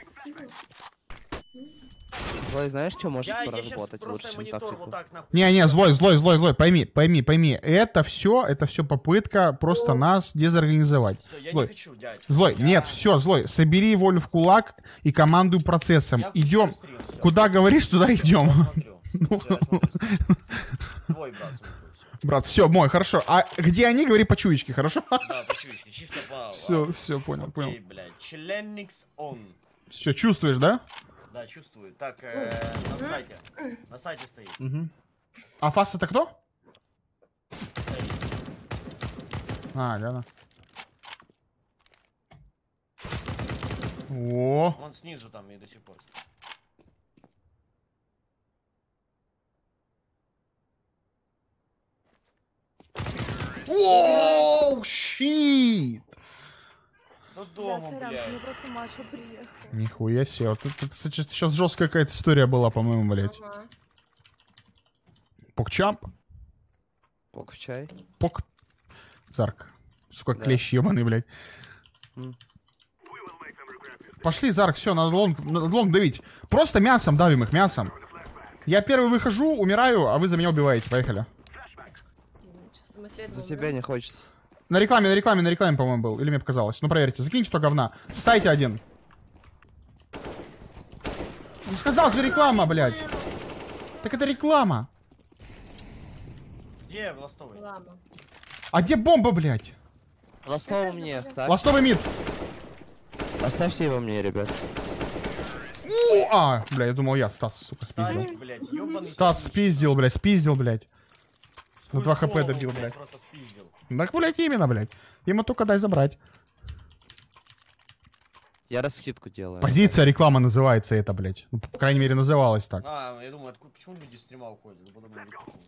Злой, знаешь, что может Я, я сейчас проработать лучше, просто чем монитор тактику? вот так нахуй. Не, не, Злой, Злой, Злой, Злой, пойми, пойми, пойми. Это все, это все попытка просто нас дезорганизовать. Все, я Злой, не хочу, дядь. Злой, Я- нет, все, Злой, собери волю в кулак и командуй процессом. Я включаю Идем. стрим, всё. Куда говоришь, туда идем. Смотрю. Ну. Всё, я смотрю стрим. Твой брат смотрю, всё. Брат, все, мой, хорошо. А где они, говори по чуечке, хорошо? Да, почуечки, чисто по... Все, все, понял, понял. Окей, блядь. Членникс он. Все, чувствуешь, да? Да, чувствую. Так, э, на сайте. На сайте стоит. Угу. А Фас это кто? А, да, да. О, Он снизу там и до сих пор. Оу, щит! Ну Да, дома, сорян, блядь. мне просто Маша приехала. Нихуя себе. Вот это, это сейчас жесткая какая-то история была, по-моему, блядь. Ага. Покчамп. Пок в чай. Пок. Зарк. Сука, Да. клещ ебаный, блядь. М. Пошли, Зарк, все, надо лонг, надо лонг давить. Просто мясом давим их, мясом. Я первый выхожу, умираю, а вы за меня убиваете. Поехали. Чувствую, мы следуем, За да? тебя не хочется. На рекламе, на рекламе, на рекламе, по-моему, был. Или мне показалось. Ну, проверьте. Закиньте то говна. В сайте один. Ну, сказал же реклама, блядь. Так это реклама. Где Властовый? Лама. А где бомба, блядь? Ластова мне оставь. Ластовый мид. Оставьте его мне, ребят. У, а, бля, я думал я. Стас, сука, спиздил. Стасик, блядь, ёбаный Стас синий. спиздил, блядь, спиздил, блядь. На Сквозь два хп голову, добил, блядь. Просто спиздил. Так, блядь, именно, блядь. Ему только дай забрать. Я раскидку делаю. Позиция реклама называется это, блядь. Ну, по крайней мере, называлась так. А, я думаю, откуда, почему люди с стрима уходят? Ну, подумали,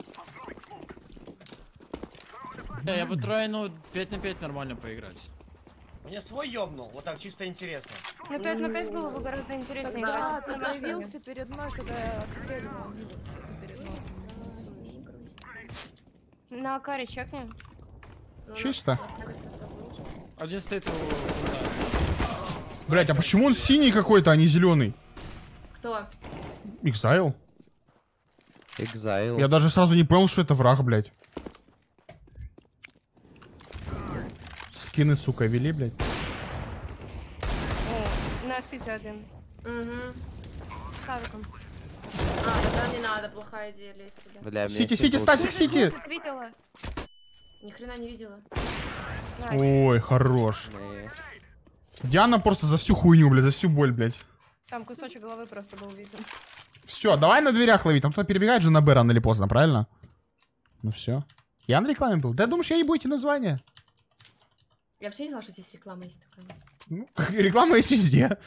Да, я бы трое, ну, пять на пять нормально поиграть. мне свой ёбнул, вот так чисто интересно. На пять на пять было бы гораздо интереснее Да, играть. ты на машине. появился перед мной, когда я отстреливала мидл перед носом. На Акаре чекни. Чисто. Один стоит у... Блядь, а почему он синий какой-то, а не зеленый? Кто? Exile? Exile. Я даже сразу не понял, что это враг, блядь. Скины, сука, вели, блядь. О, на сити один. Угу. С авиком. А, тогда не надо, плохая идея лезть туда. Бля, мне Сити, все Сити, тут- Стасик, Сити! Тут видела. Ни хрена не видела. Найс. Ой, хорош. Не. Диана просто за всю хуйню, блядь, за всю боль, блядь. Там кусочек головы просто был виден. Все, давай на дверях ловить. Там кто-то перебегает же на Б рано или поздно, правильно? Ну все. Я на рекламе был. Да думаешь, я ебу эти названия? Я вообще не знала, что здесь реклама есть такая. Ну, реклама есть везде.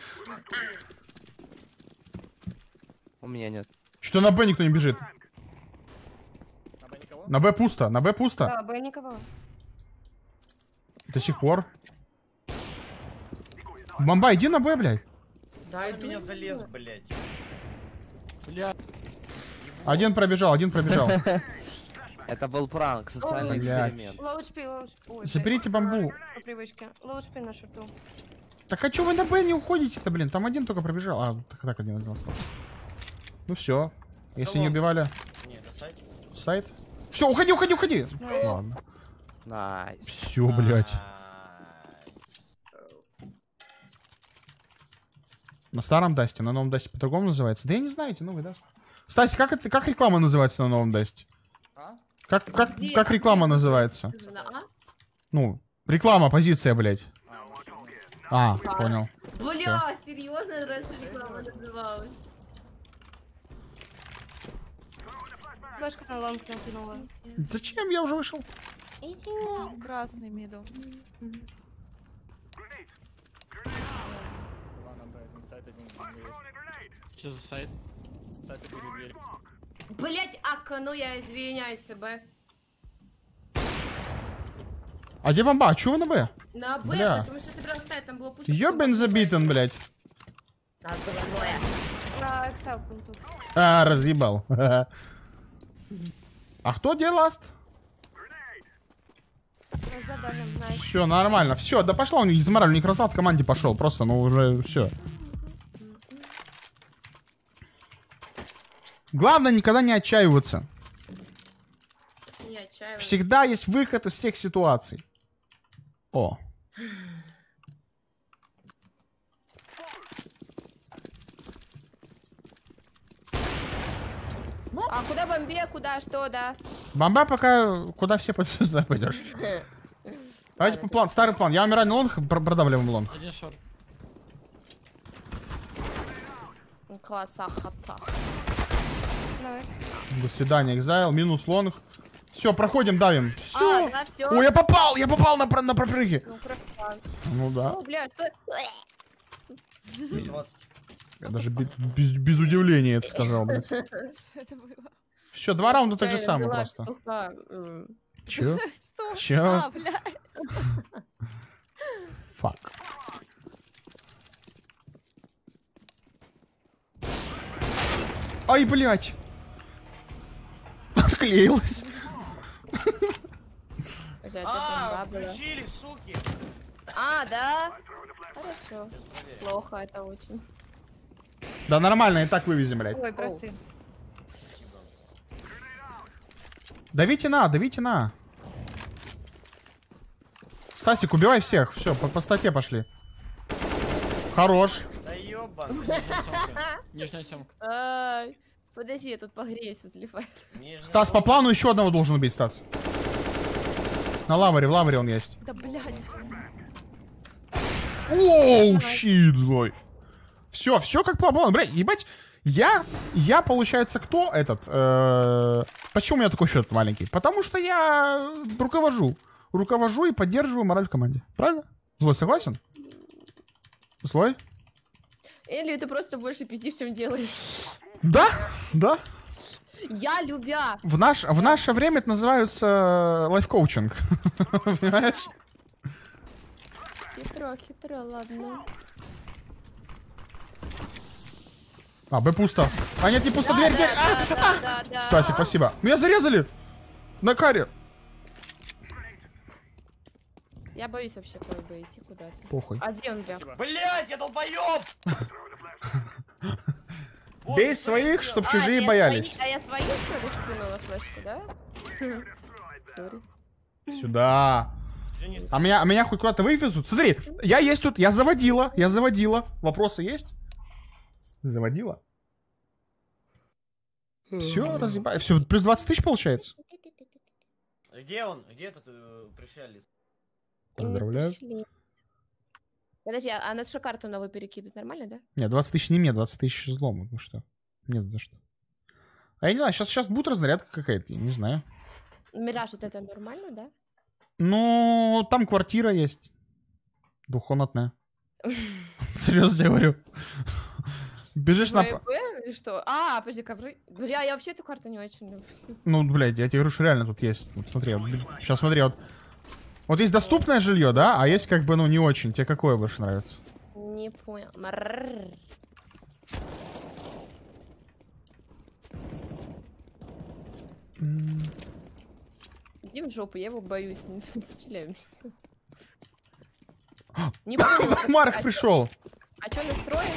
У меня нет. Что на Б никто не бежит? На Б никого? На Б пусто, на Б пусто. Да, Б никого. До сих пор. Бомба, иди на Б, блядь. Да, Он меня залез, блядь. Бля, Один пробежал, один пробежал. Это был пранк, социальный Блядь. эксперимент. Лоу эйч пи, лоу эйч пи. Ой, Заберите бомбу. по привычке. Лоу эйч пи на шарту. Так а чё вы на Б не уходите-то, блин? Там один только пробежал. А, так, так один остался. Ну все. Если не убивали Не, это сайт. сайт. Все, уходи, уходи, уходи. Найс. Ладно. Найс. Все, блядь. На старом дасте, на новом дасте по-другому называется. Да я не знаю, эти новый даст. Стась, как это, как реклама называется на новом дасте? А? Как, как, Где? как реклама называется? Ты же на А? Ну, реклама, позиция, блядь. А, понял. Бля, серьезно, раньше реклама называлась. Флешку на лонг накинула. Зачем? Я уже вышел. Извини. Красный мидл. Два на Б, один сайт, один дверь. что за сайт? Сайт, один дверь. Блять, Ака, ну я извиняюсь, Б. А где бомба? А чё вы на Б? На Б, Бля. потому что ты собирался ставить, там было пусто. Ёбен забитен, блядь. Нас головное. А, Excel тут. А, разъебал. А кто где ласт? Задали, знаешь. Все, нормально. Все, да пошла, у них заморали, у них разлад в команде пошел. Просто, ну уже все. Главное никогда не отчаиваться. Не отчаивайся. Всегда есть выход из всех ситуаций. О. А куда бомбе, куда, что, да? Бомба пока куда все пойдут, туда пойдешь. Давайте по план, старый план. Я умираю на лонг, пр- продавливаем лонг. Один шорт. Класс, ахата. Давай. До свидания, экзайл. Минус лонг. Все, проходим, давим. Все. А, да, все. Ой, я попал! Я попал на, про- на пропрыги. Ну, красава. Ну да. Ну, бля, что... двадцать. Я даже без, без, без удивления это сказал, блядь. Что это было? Все, два раунда так же Я самое взяла просто. петуха, м. Че? Что? Че? А, блядь. Фак. Ай, блядь. Отклеилась. Подожди, это А, бомба была. включили, суки. А, да? Хорошо. Плохо это очень. Да нормально, и так вывезем, блядь. Ой, проси. Давите на, давите на. Стасик, убивай всех. Все, по, по стате пошли. Хорош. Да ёбан. Нижняя семка. Нижняя семка. Ай, подожди, я тут погреюсь возле фаера. Нижняя Стас, по плану еще одного должен убить, Стас. На лаваре, в лаваре он есть. Да, блядь. Оу, щит злой. Все, все как по плану. Блядь, ебать. Я, я, получается, кто этот? Э, почему у меня такой счет маленький? Потому что я руковожу. Руковожу и поддерживаю мораль в команде. Правильно? Злой, согласен? Злой? Или ты просто больше пиздишь, чем делаешь? Да, да. Я любя. В, наш, в наше время это называется лайфкоучинг. Понимаешь? Хитро, хитро, ладно. А, Б пусто. А нет, не пусто, Да, дверь, да, дверь. да, А, да, а. да, да. Стасик, спасибо. Меня зарезали. На каре. Я боюсь вообще кое бы идти куда-то. Похуй. А где он, бля? Блять, я долбоёб! Бей своих, чтоб А, чужие я боялись. свои- А я своих, что ли, скинула флешку, да? Сори. Сюда. А меня, а меня хоть куда-то вывезут? Смотри, я есть тут, я заводила, я заводила. Вопросы есть? Заводила? Все, разъебай. Все, плюс двадцать тысяч получается? Где он? Где этот э, пришелец? Поздравляю. Пошли. Подожди, а на что карту новую перекидывать нормально, да? Нет, двадцать тысяч не мне, двадцать тысяч злому. Ну что? Нет, за что. А я не знаю, сейчас, сейчас будет разнарядка какая-то, я не знаю. Мираж, вот это нормально, да? Ну, там квартира есть. Двухкомнатная. Серьезно тебе говорю. Бежишь на... ВП или что? А, подожди, ковры. Бля, я вообще эту карту не очень люблю. Ну, блядь, я тебе говорю, что реально тут есть. Вот смотри, вот, сейчас смотри, вот. Вот есть доступное жилье, да? А есть как бы, ну, не очень. Тебе какое больше нравится? Не понял. Марррр. Иди в жопу, я его боюсь. Не стреляй в меня. Не понял. Марк а пришел. чё- А что настроен?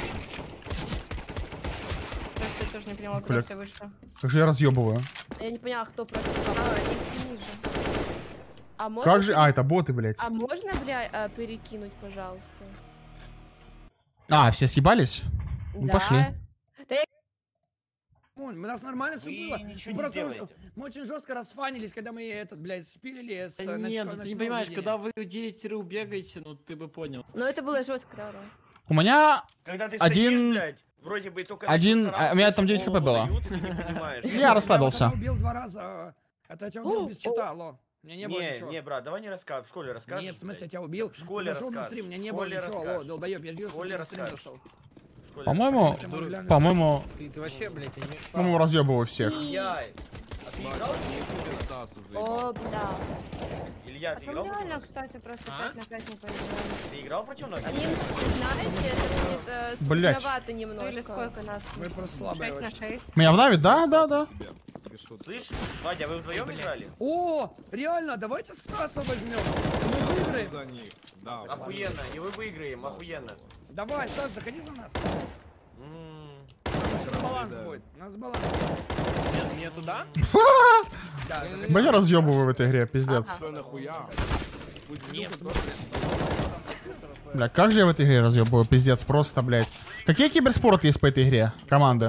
Просто я тоже не поняла, Бля. куда все вышло. Как же я разъебываю. Я не поняла, кто просто... А, они ниже. А можно... Как же... А, это боты, блядь. А можно, бля, а, перекинуть, пожалуйста? А, все съебались? Ну, Да. пошли. Да я... Вон, у нас нормально все Вы было. ничего Мы не просто сделаете. Мы очень жестко расфанились, когда мы этот, блядь, спилили с Да э, нет, ночного- ты не ночного понимаешь, видения. когда вы девять тире бегаете, ну ты бы понял. Ну это было жестко, да, ура. У меня... Когда ты Один- стоишь, блядь, вроде бы только... один- начался раз, а, у меня тебе там девять хп голову было. дают, и ты не понимаешь. Я расслабился. Я вот убил два раза. Это я тебя убил без щита, алло. У меня не было Не, ничего. не, брат, давай не рассказывай, в школе расскажешь. Нет, в смысле, я блядь. тебя убил. В школе Ты зашел на расскажешь. стрим, у меня не В было школе ничего. Алло, расскажешь. долбоёб, я ждал, В что ты школе на стрим расскажешь. зашел. В школе По-моему... Если мы глянем- По-моему... Ты, ты вообще, блядь, я не... По-моему, разъебываю всех. расскажешь. Илья, а ты играл в Статус заебал. О, бля. Илья, Судья, А ты там играл против реально, нас? кстати, просто А? пять на пять не поиграем. Ты играл против нас? Они, знаете, это будет э, Блядь. сложновато немножко. Или сколько нас? Вы просто слабые шесть на очень. шесть. Меня обновит? Да, да, да. Слышь, Вадя, вы вдвоем играли? О, реально, давайте Стаса возьмем. Мы выиграем. За них. Да. Охуенно, и вы выиграем, охуенно. Давай, Стас, заходи за нас. М. Там еще баланс будет. У нас баланс. Мне, мне туда? Да, Меня разъебываю в этой игре, пиздец. Что нахуя? Бля, как же я в этой игре разъебываю, пиздец, просто, блядь. Какие киберспорты есть по этой игре? Команды.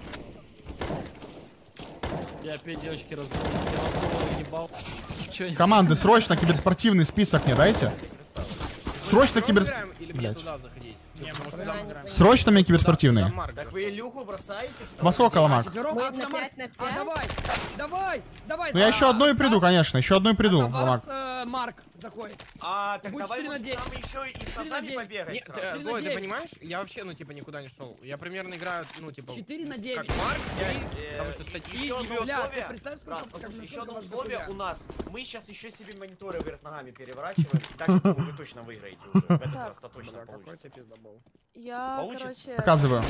Я опять девочки разбил. Команды, срочно киберспортивный список мне дайте. Срочно кибер... Играем или мне Блядь. туда заходить? Не, Потому что мы там- играем. Срочно мне киберспортивный. там Марк. Так вы Илюху бросаете, что Во ли? сколько, Ломак? Четвером Мы на автомат. пять на А, пять? давай, давай, давай. Ну я за- еще одной приду, конечно, еще одной приду, За вас, Ломак. э, Марк заходит. А, так Будет давай четыре на может, девять. нам еще и с четыре на ножами девять. побегать Не, сразу. ты, Четыре на Злой, ты девять. понимаешь? Я вообще, ну, типа, никуда не шел. Я примерно играю, ну, типа, четыре на как девять. Марк, Я, и- э, потому что такие еще одно девятки. Бля, ты условие, представь, сколько- брат, как- послушай, еще насколько одно вас условие дохуя. у нас. Мы сейчас еще себе мониторы вверх ногами переворачиваем. Так, я думаю, вы точно выиграете уже. В этот Так. раз-то точно Бля, какой получится. тебе пиздобол. Я, Получится? короче... Показываю.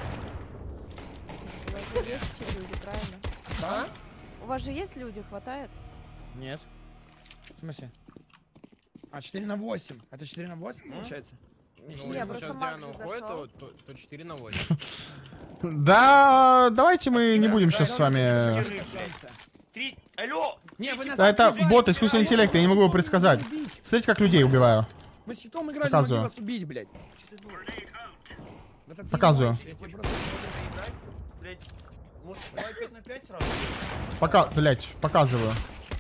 У вас же есть люди, правильно? Да? У вас же есть люди, хватает? Нет. В смысле? А, четыре на восемь. Это четыре на восемь получается? Ну, Не, если просто сейчас Марк Диана же уходит, зашел. то, то, то четыре на восемь. Да, давайте мы не будем сейчас с вами... Пожалуйста. Три. Алло! Не, вы нас Да, это обижаете. бот искусственного интеллекта, я не могу его предсказать. Смотрите, как людей убиваю. Мы с щитом играли, Показываю. могли вас убить, блядь. Это ты Показываю. ебашь, я тебе просто- Блять, может, давай пять на пять сразу? Пока, блять, показываю.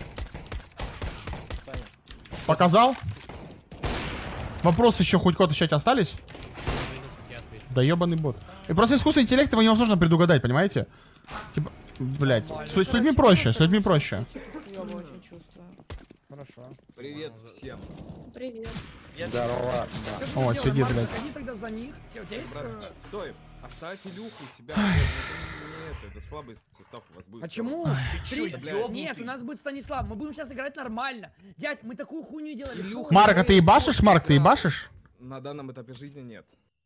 Показал? Вопросы еще хоть куда-то в чате остались? Я ответил. Да ебаный бот. И просто искусственный интеллект его невозможно предугадать, понимаете? Типа, блять, с, с людьми проще, с людьми проще. Я очень чувствую. Хорошо. Привет всем. Привет. Здорово. Что же О, мы делаем, сидит, Марк, блядь. заходи тогда за них. У тебя есть, э, Брат, стой. Оставь Илюху у себя. блядь, Это, это, это слабый состав у вас будет. Почему? Ты Три- чё, ёбнутый? Нет, у нас будет Станислав. Мы будем сейчас играть нормально. Дядь, мы такую хуйню делали. Илюха, Марк, а ты ебашишь, Марк, ты ебашишь? На данном этапе жизни нет.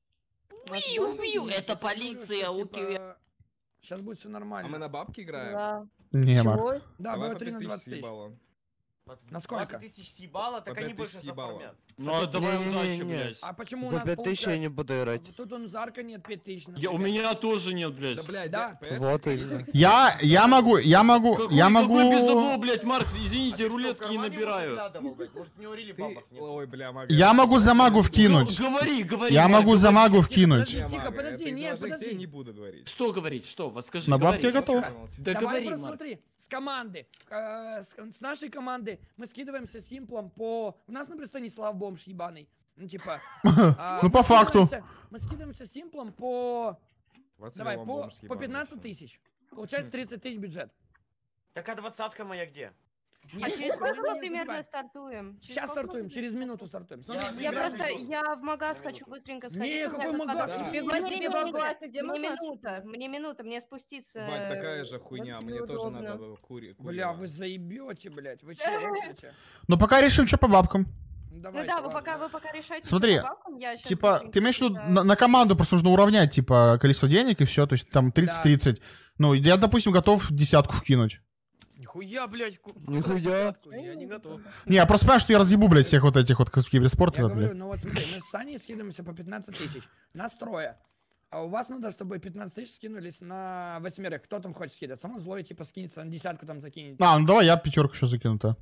Убью, это полиция, окей. Сейчас будет все А мы нормально. на бабки играем? Да. Не, Марк. Чего? Да, Давай было по три на пять двадцать тысяч тысяч. съебало. На сколько? двадцать тысяч съебало, так По они пять больше тысяч съебало. соформят. Ну, а давай Не-не-не-не. удачи, блядь. А почему у За нас пять тысяч я не получается- буду играть. Тут он Зарка нет пять тысяч. Я, у меня тоже нет, блядь. Да, блядь, Да. да. Вот Вот именно. Я, я могу, я могу, Какой, я какой пиздобол, могу... блядь, Марк, А извините, ты что, в рулетки не кармане его набираю. заглядывал, блядь? Может, у него рили Ты... бабок нет? Ой, бля, мага. Я могу за магу вкинуть. Г- Говори, говори. Я Марк, могу за говори. магу вкинуть. Тихо, Бля, мага, подожди, это нет, изложи, подожди. тебе не буду говорить. Что говорить? Что? Вот скажи, На говори. бабки я готов. Да Давай говори, просто Марк. смотри, с команды, э, с, с нашей команды мы скидываемся симплом по... У нас, например, Станислав бомж ебаный. Ну, типа... а, Ну, мы по факту. скидываемся- Мы скидываемся симплом по... Вас Давай, Лева по, бомж по съебал, пятнадцать вообще. тысяч. Получается тридцать тысяч бюджет. Так а двадцатка моя где? Не, А через через сколько мы мы не примерно забываем. стартуем? Через Сейчас сколько стартуем, мы через минуту стартуем. Смотри, Я- мы Я играем. просто, я в магаз хочу быстренько сходить. Не, у меня какой тут магаз? магаз. Да. Фига Не, себе не, магаз. не, Мне магаз? минута, мне минута, мне спуститься. Вань, такая же вот хуйня, тебе мне тоже удобно. надо кури. Бля, вы заебете, блядь. Вы че, рофлите? Но пока решим, что по бабкам. Ну Давайте, да, вы ладно. пока, вы пока решаете. Смотри, что по бабкам, я щас Типа, быстренько ты имеешь в виду, скидаю. на, на команду просто нужно уравнять, типа, количество денег и все, то есть там тридцать-тридцать. Ну, я, допустим, готов десятку вкинуть. Нихуя, блядь. ку- Нихуя. десятку, Я не готов. Не, я просто понимаю, что я разъебу, блядь, всех вот этих вот Я киберспортов, говорю, блядь. ну вот смотри, мы с Саней скидываемся по пятнадцать тысяч. Нас трое. А у вас надо, чтобы пятнадцать тысяч скинулись на восьмерых. Кто там хочет скидывать? Само злой, типа, скинется, на десятку там закинет. А, ну давай я пятерку еще закину-то.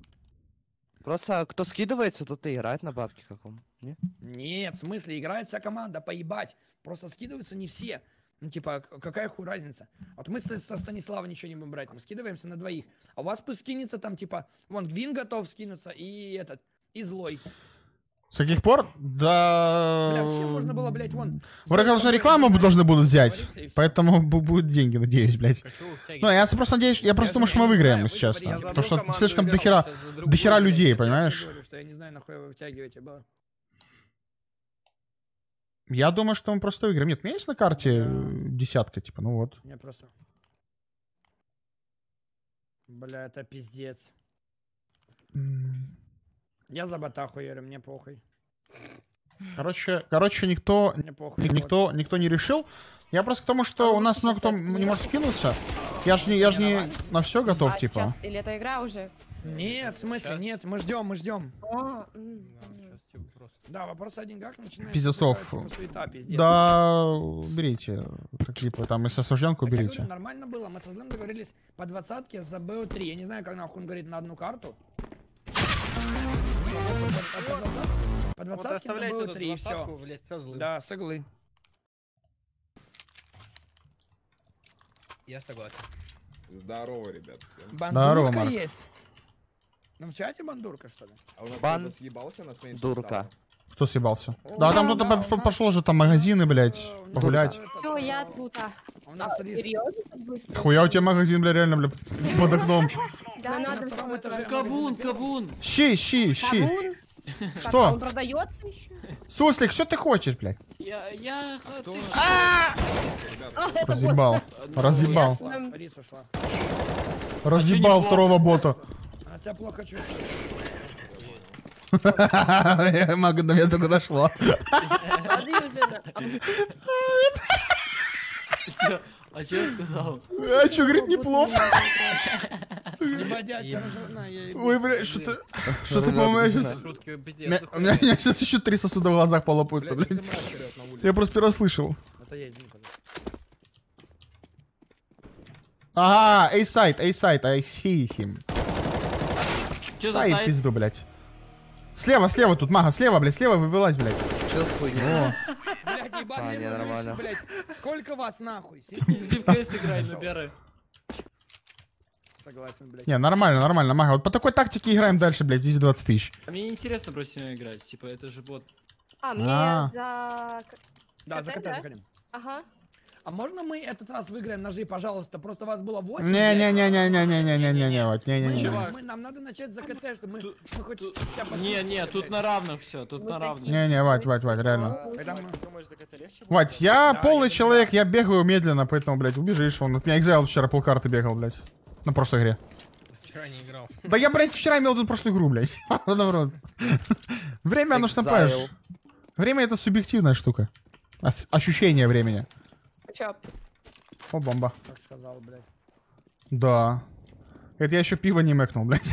Просто кто скидывается, тот и играет на бабки каком. Не? Нет, в смысле, играет вся команда, поебать. Просто скидываются не все. Ну, типа, к- какая хуй разница? Вот мы с- со Станислава ничего не будем брать, мы скидываемся на двоих. А у вас пусть скинется там, типа, вон, Гвин готов скинуться, и этот, и Злой. С каких пор? Да... Бля, вообще можно было, блядь, вон... Вроде Злой должны такой, рекламу знаешь, должны будут взять, говорится, и всё. поэтому бу- будут деньги, надеюсь, блядь. Хочу втягивать. Ну, я с- просто надеюсь, я просто Я думаю, же что мы не выиграем, знаю, если вы честно. говорите, за Потому одну что команду слишком играл, дохера, сейчас за другую, дохера блядь. людей, Я вообще понимаешь? говорю, что я не знаю, нахуй вы втягиваете, было. Я думаю, что мы просто выиграем. Нет, у меня есть на карте э, десятка, типа, ну вот. Не, просто... Бля, это пиздец. М. Я за бота хуярю, мне похуй. Короче, короче, никто, Мне похуй. ни- никто, никто не решил. Я просто к тому, что у нас много кто не может скинуться. Я же не, я же не на все готов, А типа. сейчас, или это игра уже? Нет, в смысле, нет, мы ждем, мы ждем. А, м. Да, вопрос о деньгах начинается. Пиздецов. типа, суета, пиздец. Да, уберите. Типа там из осужденку Так я уберите. говорю, нормально было, мы со Злым договорились по двадцатке за бэ о три. Я не знаю, как нахуй он говорит на одну карту. По двадцатке на бэ о три и все. Да, с иглы. Я согласен. Здорово, ребят. Здорово, Бандурка Марк. есть. Ну в чате бандурка, что ли? А у нас Бан- кто-то съебался, нас меньше Дурка. стало. Кто съебался? Да, там кто-то по- по- пошел же там магазины, блядь, погулять. Все, я тут. а. У нас риск. Серьезно так быстро? Хуя у тебя магазин, бля, реально, бля, под окном. Да, надо На втором этаже Кавун, магазин кавун. Щи, щи, щи. Кавун? Так, Что? а он продается еще? Суслик, что ты хочешь, блядь? Я, я... ты- Разъебал. Разъебал. Нам- Рис ушла. Разъебал второго бота. Она тебя плохо чувствует. Мага до меня только дошла. Воды уже на- Чё? А что я сказал? А чё, говорит, не плов? Не бодят, тебя разорвана, я ебу. Ой, бля, что ты... Что ты, по-моему, сейчас... Шутки, У пиздец. меня у меня сейчас еще три сосуда в глазах полопаются, Блядь, блядь. ты мразь вперед на улице. Я просто первый раз слышал. Это я, извини, пожалуйста. Ага, A-сайт, A-сайт, I see him. Что за Дай сайт? пизду, блядь. Слева, слева тут, мага, слева, блядь, слева вылазь, блядь. Чё за хуйня? Блядь, ебать, А, мне не, нужно, нормально. блядь. Сколько вас нахуй? Иди в КС играй, набирай. Согласен, блядь. Не, нормально, нормально, мага. Вот по такой тактике играем дальше, блядь, здесь двадцать тысяч. А мне интересно просто с ним играть, типа это же бот. А, мне А. за... Да, за КТ, КТ да? заходим. Ага. А можно мы этот раз выиграем ножи, пожалуйста? Просто у вас было восемь. блядь. Не-не-не-не-не-не-не-не-не, вот, не-не-не. Чувак. Мы, нам надо начать за КТ, чтобы мы, мы хоть себя Не, не, тут на равных все, тут на равных. Не-не, Вать, Вать, Вать, реально. Когда мы- Думаешь, так это легче будет? Вать, я Да, полный я- человек, я бегаю медленно, поэтому, блядь, убежишь. Он от меня экзайл вчера полкарты бегал, блядь. На прошлой игре. Вчера не играл. Да я, блядь, вчера имел в виду прошлую игру, блядь. Наоборот. Время, оно ж там, понимаешь, Exile. время это субъективная штука. Ос- Ощущение времени. Чё? О, бомба. Как сказал, блядь. Да. Это я еще пиво не мэкнул, блядь.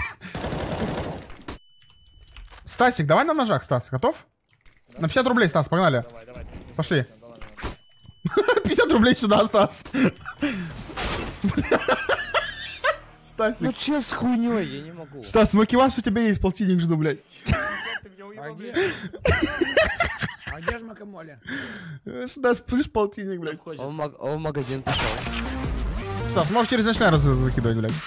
Стасик, давай на ножах, Стас, готов? На пятьдесят рублей, Стас, погнали. Давай, давай. Пошли. Давай, давай. пятьдесят рублей сюда, Стас. Ну Стасик. чё с хуйней? Я не могу. Стас, макивас у тебя есть, полтинник жду, блядь. Ты меня А уебал, где? блядь. А где ж Макамоли? Стас, плюс полтинник, блядь. Ходит. Он в маг- он в магазин пошел. Стас, можешь через ночной раз закидывать, блядь.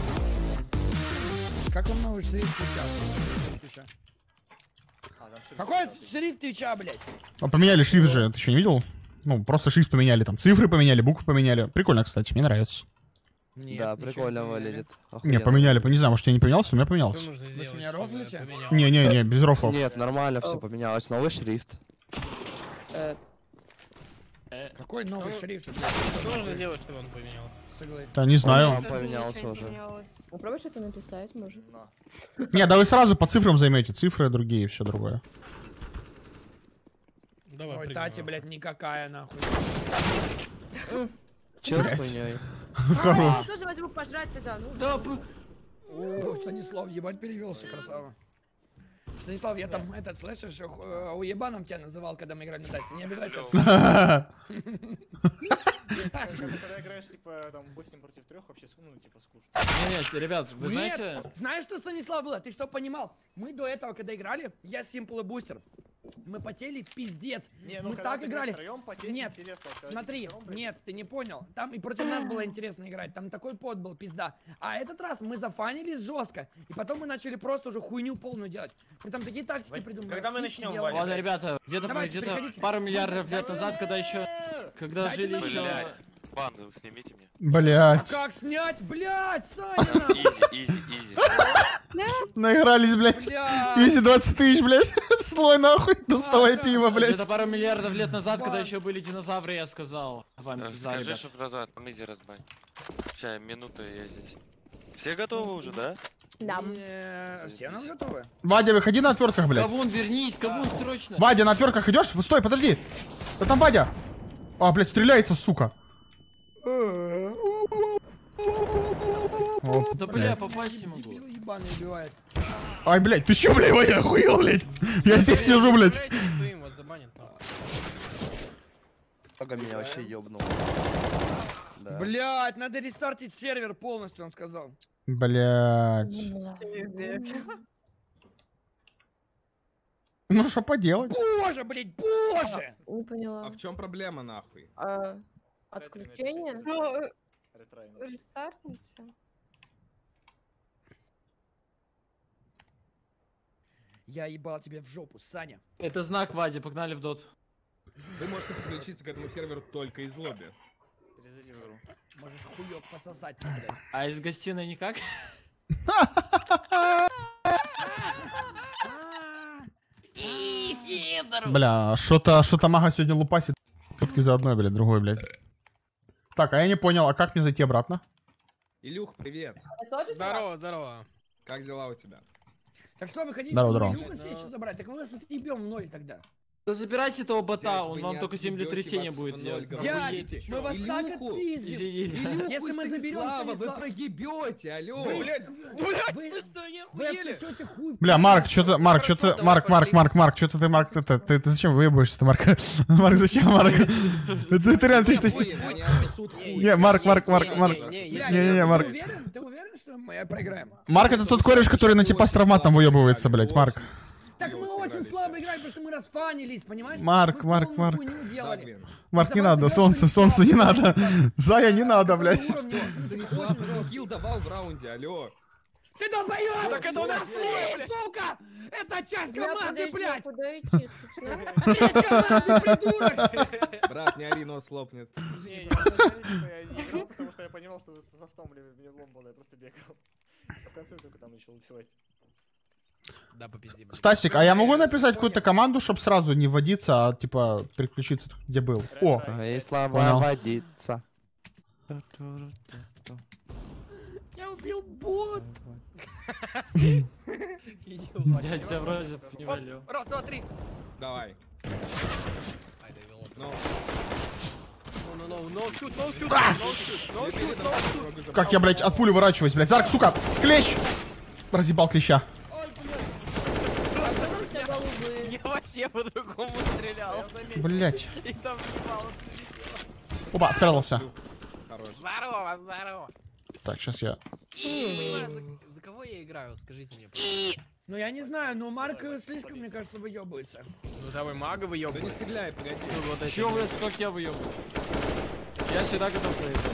Как он новый шрифт Твича? А, там шрифт Какой стоит. шрифт Твича, блядь? А поменяли шрифт же, ты еще не видел? Ну, просто шрифт поменяли, там цифры поменяли, буквы поменяли. Прикольно, кстати, мне нравится. Нет, Да, ничего прикольно не поменяли. выглядит. Не, Охуенно. поменяли, не знаю, может я не поменялся, но у меня Что поменялся. нужно Вы сделать? меня чтобы рофлите? поменялось? Не-не-не, без рофлов. Нет, нормально все поменялось. Новый шрифт. Э, Какой новый шрифт? Что нужно сделать, чтобы он поменялся? С иглы. Да, не знаю. Он поменялся уже. Попробуй что-то написать, может. На. Не, да вы сразу по цифрам займете. Цифры другие и все другое. Давай, Ой, прыгнем. Тати, блядь, никакая, нахуй. Чё с Блядь. хуйней? А, что же возьму пожрать тогда? Ну, Да, п- О, Станислав, ебать, перевелся, красава. Станислав, я там, этот, слышишь, э, уебаном тебя называл, когда мы играли на Дайсе. Не обижайся. Когда играешь, типа, там, восемь против трех, вообще, ну, типа, скучно. Не, не, ребят, вы знаете... Нет, знаешь, что, Станислав, было? Ты что понимал? Мы до этого, когда играли, я Simple и Бустер. Мы потели пиздец. Не, ну, Мы когда так ты играли. втроём потеть Нет, интересно, когда смотри, ты втроём, блядь. нет, ты не понял. Там и против нас было интересно играть. Там такой пот был, пизда. А этот раз мы зафанились жестко. И потом мы начали просто уже хуйню полную делать. Мы там такие тактики Вань, придумали. когда мы раскидки начнем, делали. Ваня? Ладно, ребята, где-то мы Давайте, где-то приходите. пару миллиардов лет назад, когда еще... Когда Дайте жили нам еще... Блять. Банду снимите мне. А Блять. как снять, блядь, Саня? Изи, изи, изи. Наигрались, блядь. Блядь. Изи двадцать тысяч, блядь. Слой нахуй. Доставай Маша. пиво, блядь. Где-то пару миллиардов лет назад, когда Вань. еще были динозавры, я сказал. Вам Э, пизда, Скажи, ребят. чтоб разок, там изи разбань. Сейчас, минута я здесь. Все готовы уже, да? Да. Не, все нам готовы. Вадя, выходи на отвертках, блядь. Кавун, вернись, Кавун, срочно. Вадя, на отвертках идешь? Стой, подожди. Да там Вадя. А, блядь, стреляется, сука. О, Да бля, попасть не могу. Ебаный убивает. Ай, блядь, ты чё, блядь, Вадя, охуел, блядь? Я здесь сижу, блядь. Тога меня вообще ёбнул. Да. Блядь, надо рестартить сервер полностью, он сказал. Блядь. Ну, что поделать? Боже, блядь, боже! Не поняла. А в чем проблема, нахуй? А, отключение? Рестартнется. Я ебал тебе в жопу, Саня. Это знак, Вадя, погнали в дот. Вы можете подключиться к этому серверу только из лобби. Можешь хуёк пососать, блядь. А из гостиной никак? Бля, что-то, что-то мага сегодня лупасит. Фотки за одной, блядь, другой, блядь. Так, а я не понял, а как мне зайти обратно? Илюх, привет. Здорово, здорово. Как дела у тебя? Так что, вы хотите Здорово, здорово. Илюха себе еще забрать? Так мы вас отъебем в ноль тогда. Да забирайте этого бота, Дядь, он вы вам не только землетрясение будет делать. Дядь, мы вас так Илюху, отпиздим. Извини. Если мы заберем Слава, вы Станислава... прогибете, алло. Вы, Блядь, вы, блядь, что не вы охуели? отсосете хуй. Бля, Марк, что-то, Марк, что-то, Марк, Марк, Марк, Марк, что-то ты, Марк, ты, ты, ты зачем выебываешься-то, Марк? Марк, зачем, Марк? Это ты реально, ты что? Не, Марк, Марк, Марк, Марк. Не-не-не, Марк. Ты уверен? Ты уверен, что мы проиграем? Марк это тот кореш, который на типа с травматом выебывается, блядь, Марк. Так мы очень слабо играем, потому что мы расфанились, понимаешь? Марк, Мы Марк, полную Марк. хуйню делали. Марк, не надо, солнце, солнце, не надо. Зая, не надо, блядь. Станислав килл давал в раунде, алло. Ты долбоёб! Так это у нас двое, блядь. Сука! Это часть команды, Куда блядь! Куда идти, собственно? Часть команды, придурок! Брат, не ори, нос лопнет. Не, я не играл, потому что я понимал, что вы с софтом мне в лом было, я просто бегал. А в конце только там начал убивать. Да, попизди. Стасик, а я могу написать какую-то команду, чтобы сразу не вводиться, а типа переключиться, где был? О, И слова Понял. водиться. Я убил бот! Я тебя вроде не валю. Раз, два, три. Давай. Ну, No, no, no, no shoot, no shoot, no shoot, no shoot, no shoot. как я, блядь, от пули ворачиваюсь, блядь. Зарк, сука, клещ! Разъебал клеща. Я вообще по-другому стрелял. Блядь. И там ебало. Опа, спрятался. хорош. Здорово, здорово. Так, сейчас я... За, за кого я играю? Скажите мне, пожалуйста. Ну я не знаю, но Марк слишком, мне кажется, выебывается. Ну давай мага Да не выебывай. стреляй, погоди. Вот эти. Чё, блядь, как я выеб? Я всегда готов проиграть.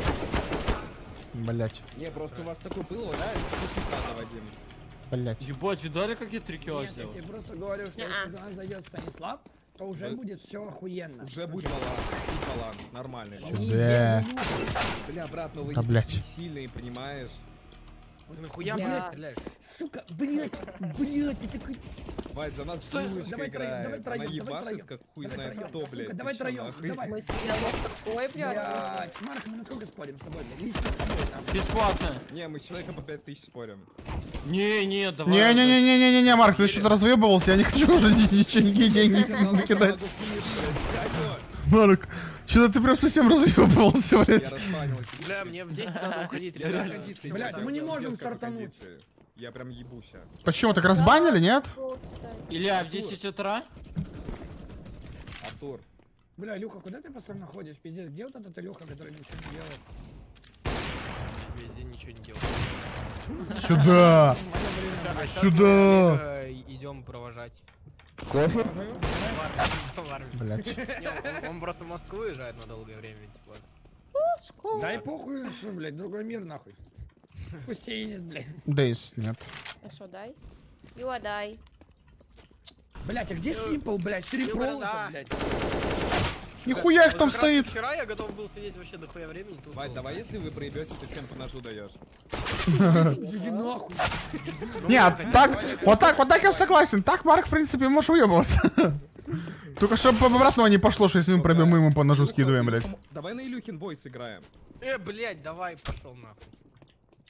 Блядь, Не, просто у вас такой был, да? Такой хитан, Вадим. блядь. Ебать, видали, как я трюки Нет, я сделал? тебе просто говорю, что если за нас зайдет Станислав, то уже Да. будет все охуенно. Уже будет баланс, будет баланс, нормальный баланс. И Да. без Илюхи. Бля, брат, ну вы А, блядь. сильные, понимаешь? Ты нахуя, Блядь. блядь, стреляешь? Сука, блядь, блядь, ты такой... Вадь, за нас Стой, булочка давай троем, давай играет. Она троем, давай ебашит, троем. как хуй Давай знает троем, кто, сука, блядь. давай Ты чё, троем, нахуй? давай. Мы с Ой, блядь. Блядь, Марк, мы насколько спорим с тобой, блядь? Лично с тобой, там. Бесплатно. Не, мы с человеком по пять тысяч спорим. Не, не, давай. Не-не-не-не-не-не, Марк, ты что-то развъебывался, я не хочу уже ни- ничего, никакие деньги закидать. Марк, что-то ты прям совсем развъебывался, Я блядь. расфанил. Бля, мне в десять надо уходить, Я ребята. реально- Блядь, мы не можем стартануть. Я прям ебуся. Почему, так разбанили, нет? Илья, в десять утра? Артур. Бля, Илюха, куда ты постоянно ходишь? Пиздец, где вот этот Илюха, который ничего не делает? Весь день ничего не делал. Сюда! А щас Сюда! мы, э, идем провожать. Кофе? В армию. Блядь. Не, он, он просто в Москву уезжает на долгое время, типа. Дай похуй, что, блядь, другой мир нахуй. Пусть едет, блядь. Дейс, нет. А что, дай? Ила, дай. Блядь, а где Симпл, блядь? Стрипрол да. это, блядь. Нихуя их Вот там как раз стоит. Вчера я готов был сидеть вообще до хуя времени. Тут Вадь, был. давай, если вы проебете, ты чем по ножу даешь. Иди нахуй. Нет, так, вот так, вот так я согласен. Так Марк, в принципе, можешь уебываться. Только чтобы обратного не пошло, что если мы пробьем, мы ему по ножу скидываем, блядь. Давай на Илюхин бой сыграем. Э, блядь, давай, пошел нахуй.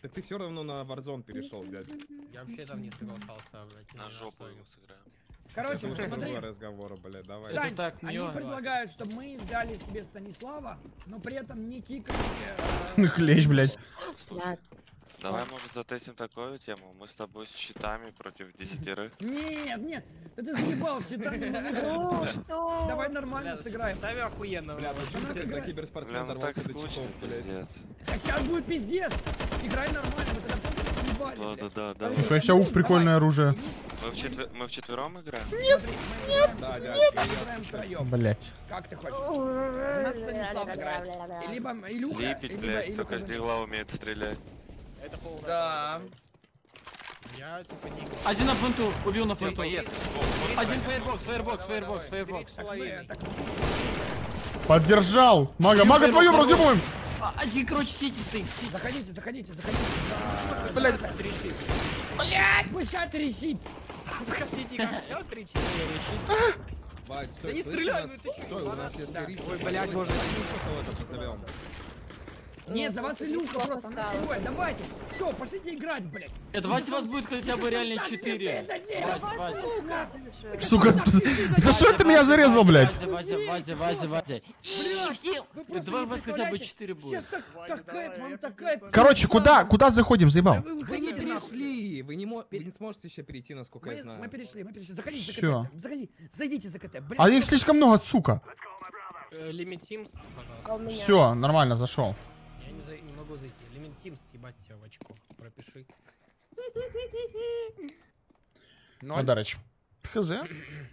Так ты все равно на Warzone перешел, блядь. Я вообще там не соглашался, блядь. На жопу ему сыграем. Короче, Это смотри. другой разговор, блядь, давай. Сань, так они мило. предлагают, чтобы мы взяли себе Станислава, но при этом не кикали... Ну, клещ, блядь. Слушай, давай, может, затестим такую тему? Мы с тобой с щитами против десятерых. Нет, нет, да ты заебал, считай, не О, могу. что? Давай нормально сыграем. Ставь охуенно, Бля, блядь. ну чисто для киберспортсмена Бля, ну так дорвался до скучно, читов, блядь. пиздец. Так сейчас будет пиздец. Играй нормально, мы тогда просто ебали, Да, блядь. да, да, Давай, да. У тебя вся ух, прикольное оружие. Мы, вчетвер... мы вчетвером играем? Да, да, Мы играем втроем. Блять. Как ты хочешь? За нас Станислав играет. И Либо Илюха, Липить, либо блядь, Илюха только с за- дигла умеет стрелять. Это полная Да. Я типа не... Один на пленту, убил на пленту. Поехали. Один фаербокс, фаербокс, фаербокс, Три фаербокс. с половиной. Так, Поддержал. Мага, мага, твою разъебуем. А, Один, короче, сетистый. Заходите, заходите, заходите. Блять. Блять, вы сейчас трясите. Хотите как все три-четыре? Бать, стой, Да не слышь, стреляй, у нас- ну ты чё, Стой, у нас есть Да. риск. Ой, блядь, боже. Кого-то позовем. Нет, за вас Илюха просто настрой. Давайте. Все, пошлите играть, блядь. Э, Давайте вас будет хотя бы реально Так, четыре. это дело, Вадя, Вадя. сука. Сука, за что ты меня зарезал, блядь? Вадя, Вадя, Вадя, Вадя. Вы просто Давай не вас хотя бы представляете, четыре будет. Сейчас так, Вадя, такая, давай, вам я такая... пиздец. Короче, куда, куда заходим, заебал? Да вы Вы не выходите нахуй. перешли, вы не, мо... вы не сможете еще перейти, насколько я Мы, знаю. мы перешли, мы перешли. Заходите за Всё. КТ. Заходи, зайдите за КТ. Блин, А их слишком много, сука. Лимит Teams, пожалуйста. А у меня? Все, нормально, зашел. Я не, за... не могу зайти. Лимит Teams, ебать тебя в очко. Пропиши. Подарочек. Хз. Yes,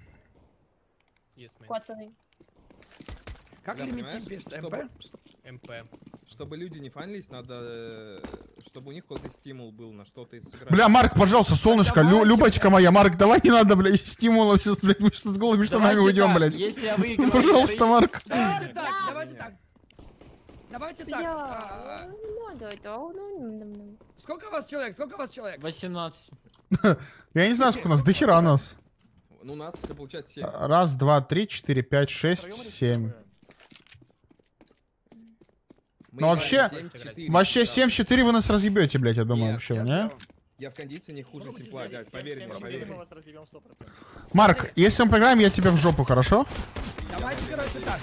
man. Коцаный. как Да, лимит понимаешь, пишется? чтобы- МП? МП. Чтобы люди не фанились, надо, э, чтобы у них какой-то стимул был на что-то из сыграть. Бля, Марк, пожалуйста, солнышко, лю- Любочка моя, Марк, давай не надо, блядь, стимулов, сейчас, блядь, мы сейчас с голыми штанами Давайте уйдем, так, блядь. Если я выиграю... Пожалуйста, Марк. Давайте так, давайте так. Давайте так. Я... а, Ну, да, да, ну, ну, ну. Сколько у вас человек? Сколько у вас человек? восемнадцать. Я не знаю, сколько у нас, дохера нас. Ну, у нас все получается семь. Раз, два, три, четыре, пять, шесть, семь. Мы Ну, вообще, играем семь четыре. Вообще семь четыре вы нас разъебете, блядь, я думаю, Нет, вообще, я не? Я в кондиции не хуже симпла, дядь, поверь мне, семь поверь мы мне. вас разъебем сто процентов. Марк, если мы проиграем, я тебя в жопу, хорошо? Давайте, короче, так.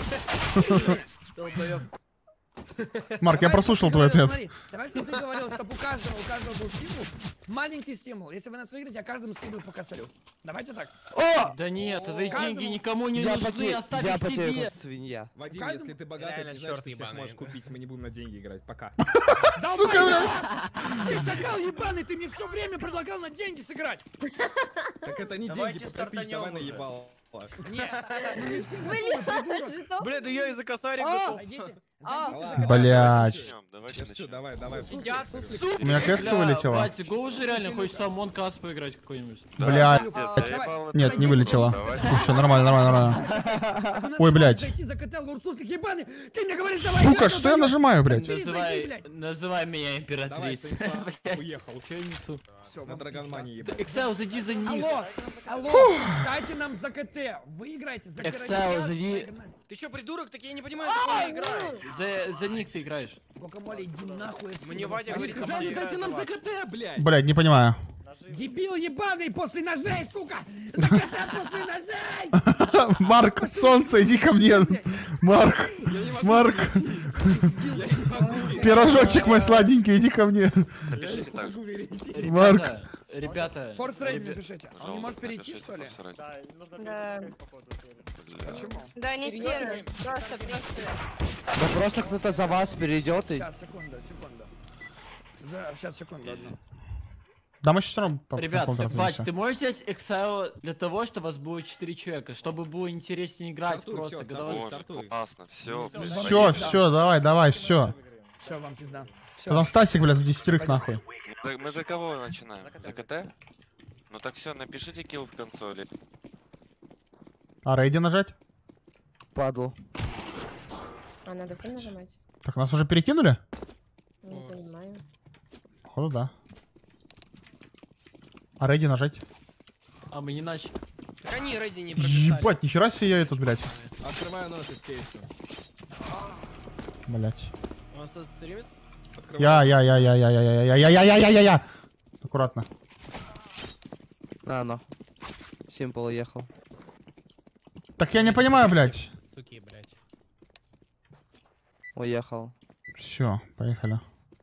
Марк, я Давай, прослушал ты твой говорил, ответ. Смотри, давай, что ты говорил, чтобы у каждого, у каждого был стимул. Маленький стимул. Если вы нас выиграете, я каждому скидываю по косарю. Давайте так. Да нет, это Каждому- деньги никому не Я нужны, поте- оставь я их потею, себе. как свинья. Вадим, Каждому- если ты богатый, Реально ты знаешь, чёрт что всех ебаный. можешь купить, мы не будем на деньги играть, пока. Сука, блядь. Ты шакал ебаный, ты мне все время предлагал на деньги сыграть. Так это не Давайте деньги, попропишь, стартанем давай уже. наебал. Нет, ну не все готовы, придурок. Что? Бля, да я и за косарик А, готов. Зайдите, А, зайдите за ладно. КТ. Блядь. Начнем, давайте Я что, начнем. давай, давай. Сидят, У меня кэска Бля, вылетела. Вадя, го уже реально хочется Among Us поиграть какой-нибудь. Блядь. Пиздец, А, заебал Нет, это. не вылетела. Давай. Все, нормально, нормально, нормально. Так у нас Ой, надо блядь. Зайти за КТ, лорд Суслик ебаный. Ты мне говоришь, давай. Сука, я что я туда нажимаю, блядь? Через зайди, Называй, блядь. называй меня Давай, императрицей. Станислав, Блядь, уехал. чё я несу? Всё, На вам Драгонмане пизда. ебать. Эксел, зайди за них. Алло, алло, дайте нам за КТ. Вы играете за Эксел, пирамиду. зайди. Ты чё, придурок? Так я не понимаю, за кого я играю. За, за них ты играешь. Гукамоле, иди нахуй. отсюда, Мне Вадя вас- говорит, Вы кому сказали, я Дайте играю нам за за вас. КТ, блядь. Блядь, не понимаю. Дебил ебаный после ножей, сука! За КТ после ножей! Марк, солнце, иди ко мне. Марк, Марк. Пирожочек мой сладенький, иди ко мне. Напишите так. Марк. Ребята, ребята, Форс рейд ребя- напишите. Он не Пожалуйста, может перейти, напишите что ли? Force Raid. Да, нужно Да. перезапускать, походу, серию. Бля. Почему? Да, не Серьёзно? серый. Просто, просто. Да просто кто-то за вас перейдет и... Сейчас, секунду, секунду. За, сейчас, секунду, одну. Да мы сейчас все равно по- Ребят, по контракту Вадь, всё. ты можешь взять Exile для того, что вас будет четыре человека, чтобы было интереснее играть Стартуй, просто, всё, когда вас... Боже, стартуй. классно, все. Все, все, давай, давай, все. Все, вам пизда. Всё. Потом Стасик, блядь, за десятерых нахуй. Мы за кого начинаем? За КТ? Ну так все, напишите килл в консоли. А рейди нажать? Падл. А, надо всем нажимать? Так, нас уже перекинули? Не понимаю. Походу, да. А рейди нажать? А мы не начали. Так они рейди не прописали. Ебать, нихера себе я этот, блядь. Открываю нос из кейса. Блядь. У вас тут стримит? Я, я, я, я, я, я, я, я, я, я, я, я, я, я. Аккуратно. На, на. Симпл уехал. Так я не понимаю, блядь. Суки, блядь. Уехал. Все, поехали.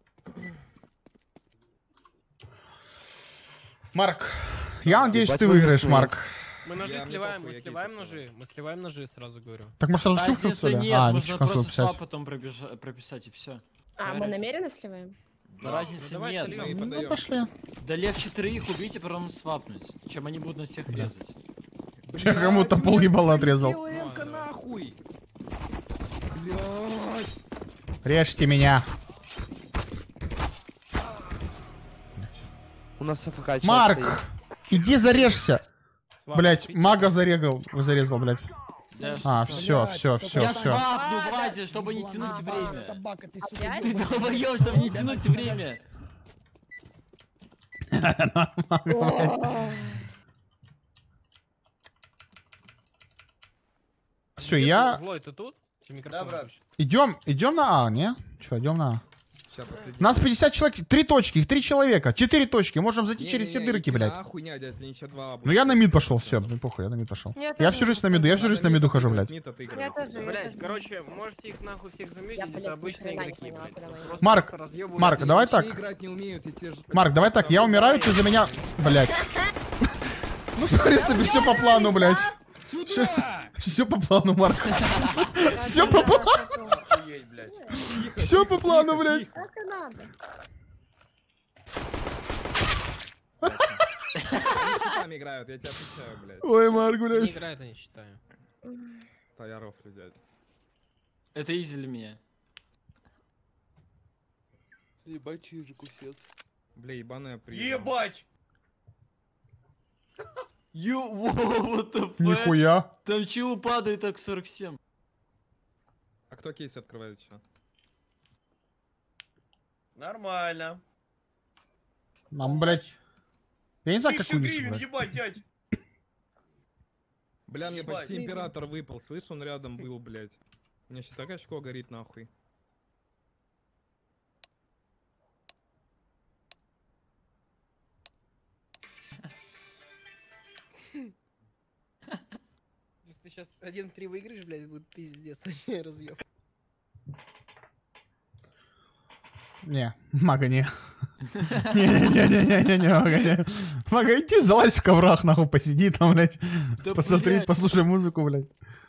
Марк, я надеюсь, Ебать, ты вы выиграешь, весны. Марк. Мы ножи Я- мне сливаем, похуй, мы я сливаем кейсы ножи. Мы сливаем ножи, сразу говорю. Так может сразу консул, Разницы что ли? нет, А, не можно консул просто свап писать. потом пробежа- прописать и все. А, мы намеренно сливаем? Да разницы Ну, давай нет. сольем. Мы Ну, подаем. пошли. Да легче троих убить и потом свапнуть, чем они будут на всех резать. Я кому-то пол ебала отрезал. Делаем-ка нахуй. Блядь. Режьте меня. У нас АФК чел Марк, стоит. иди зарежься. Свап, Блять, купите. мага зарегал, зарезал, блять. Да, А, что- все, все, все, Я все. свапну, хватит, чтобы не тянуть время. Собака, ты Опять? Ты долбоёб, чтобы не тянуть время. Все, я... Злой, ты тут? Ты микрофон Да, брат. включишь? Идем, идем на А, не? Че, идем на А. Сейчас последний. Нас пятьдесят человек, три точки, их три человека, четыре точки, можем зайти через все Не-не-не, дырки, иди блядь. нахуй, не, это не два. Ну я на мид пошел, все, блин, похуй, я на мид пошел. Я Я тоже всю жизнь на миду, я всю жизнь на миду хожу, блядь. Я тоже, я Блять, тоже. короче, можете их нахуй всех Я, замьютить, блядь, это обычные ни хрена не игроки, поняла, блядь. куда мы Просто Марк, разъебывают Марк, людей. давай Все так. играть не умеют, и те же... Марк, давай так, я умираю, ты за меня... Блядь. Ну, в принципе, все по плану, блядь. Все по плану, Марк. Все по плану. Охуеть, блядь. Все по плану, блядь. Так и надо. Там играют, я тебя отвечаю, блядь. Ой, Марк, Не блядь. играет, я не считаю. Таяров, блядь. Это изи для меня. Ебать, чижик усец. Бля, ебаная при. Ебать! Ю, what the fuck? Нихуя. Там чего падает так сорок семь? А кто кейс открывает еще? Нормально. Нам, блядь. Я не знаю, как Тысяча убить, гривен, блядь. ебать, дядь. Бля, мне Ебать. почти император выпал. Слышь, он рядом был, блядь. У меня сейчас так очко горит нахуй. Если ты сейчас один три выиграешь, блядь, будет пиздец, вообще разъеб. Не, мага не. Не-не-не-не-не-не, мага не. Мага, иди залазь в коврах, нахуй, посиди там, блядь. Да, Посмотри, блядь. послушай музыку, блядь.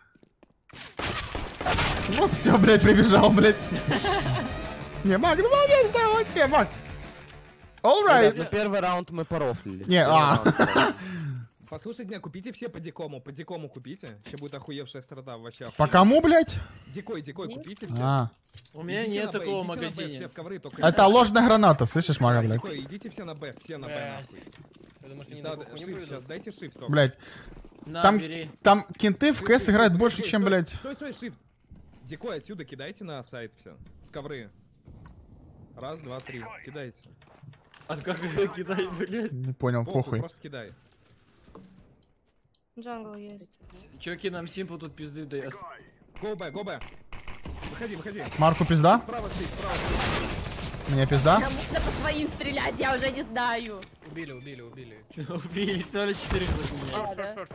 Ну все, блядь, прибежал, блядь. Не, Маг, ну молодец, да, вот, не, Маг. All Ребят, right. ну первый раунд мы порофлили. Не, Первый а. раунд порофлили. Послушайте меня, купите все по дикому, по дикому купите. Еще будет охуевшая страда вообще. По кому, блядь? Дикой, дикой, купите все. А, У меня Идите нет на Б, такого в идите на Б, магазине. все в ковры, только это ложная граната, слышишь, Мага, блядь? Дикой, идите все на Б, все на Б Блядь. нахуй. Я думаю, что не Да, на буху не shift будет. сейчас, дайте shift только. Блядь, На, там, бери. там кенты в Shift, КС shift, играют shift, больше, стой, чем, стой, блядь. Стой, стой, shift. Дикой отсюда кидайте на сайт все. В ковры. Раз, два, три. Кидайте. А как ее кидать, блядь? Не понял, Похуй, похуй. просто кидай. Джангл есть. Чуваки, нам Симпл тут пизды дает. Го Б, го Б. Выходи, выходи. Марку пизда? Справа стоит, справа стоит. Мне пизда? Да можно по своим стрелять, я уже не знаю. Убили, убили, убили. Убили, всего лишь четыре против меня. А, да?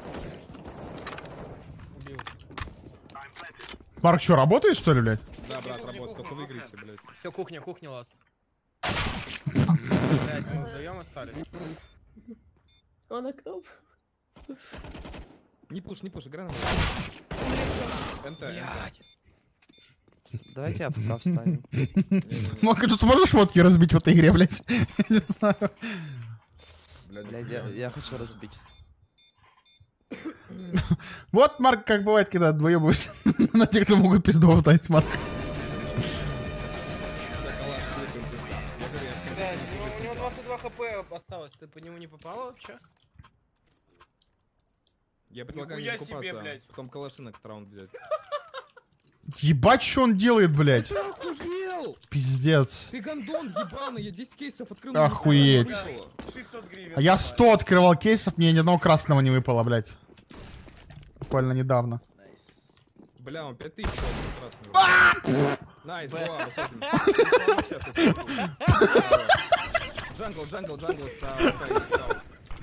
Убил. Марк, что, работает, что ли, блядь? Да, брат, работает, только выиграйте, блядь. Все, кухня, кухня ласт. Блять, мы вдвоем остались. Он окно. Не пуш, не пуш, играй на НТ, НТ. Блять. Давайте АФК встанем. Марк, тут можешь водки разбить в этой игре, блядь? Не знаю. Блядь, я, я хочу разбить. Вот, Марк, как бывает, когда двоебываешь на тех, кто могут пизду втать, Марк. Блять, у него двадцать два хп осталось, ты по нему не попала? Че? Я предлагаю не Нихуя себе, купаться, блядь. потом калаши next раунд взять. Ебать, что он делает, блядь? Ты охуел? Пиздец. Ты гандон ебаный, я десять кейсов открыл. Охуеть. шестьсот гривен. А я сто открывал кейсов, мне ни одного красного не выпало, блядь. Буквально недавно. Бля, он пять тысяч. Найс, два, выходим. Джангл, джангл, джангл, сау.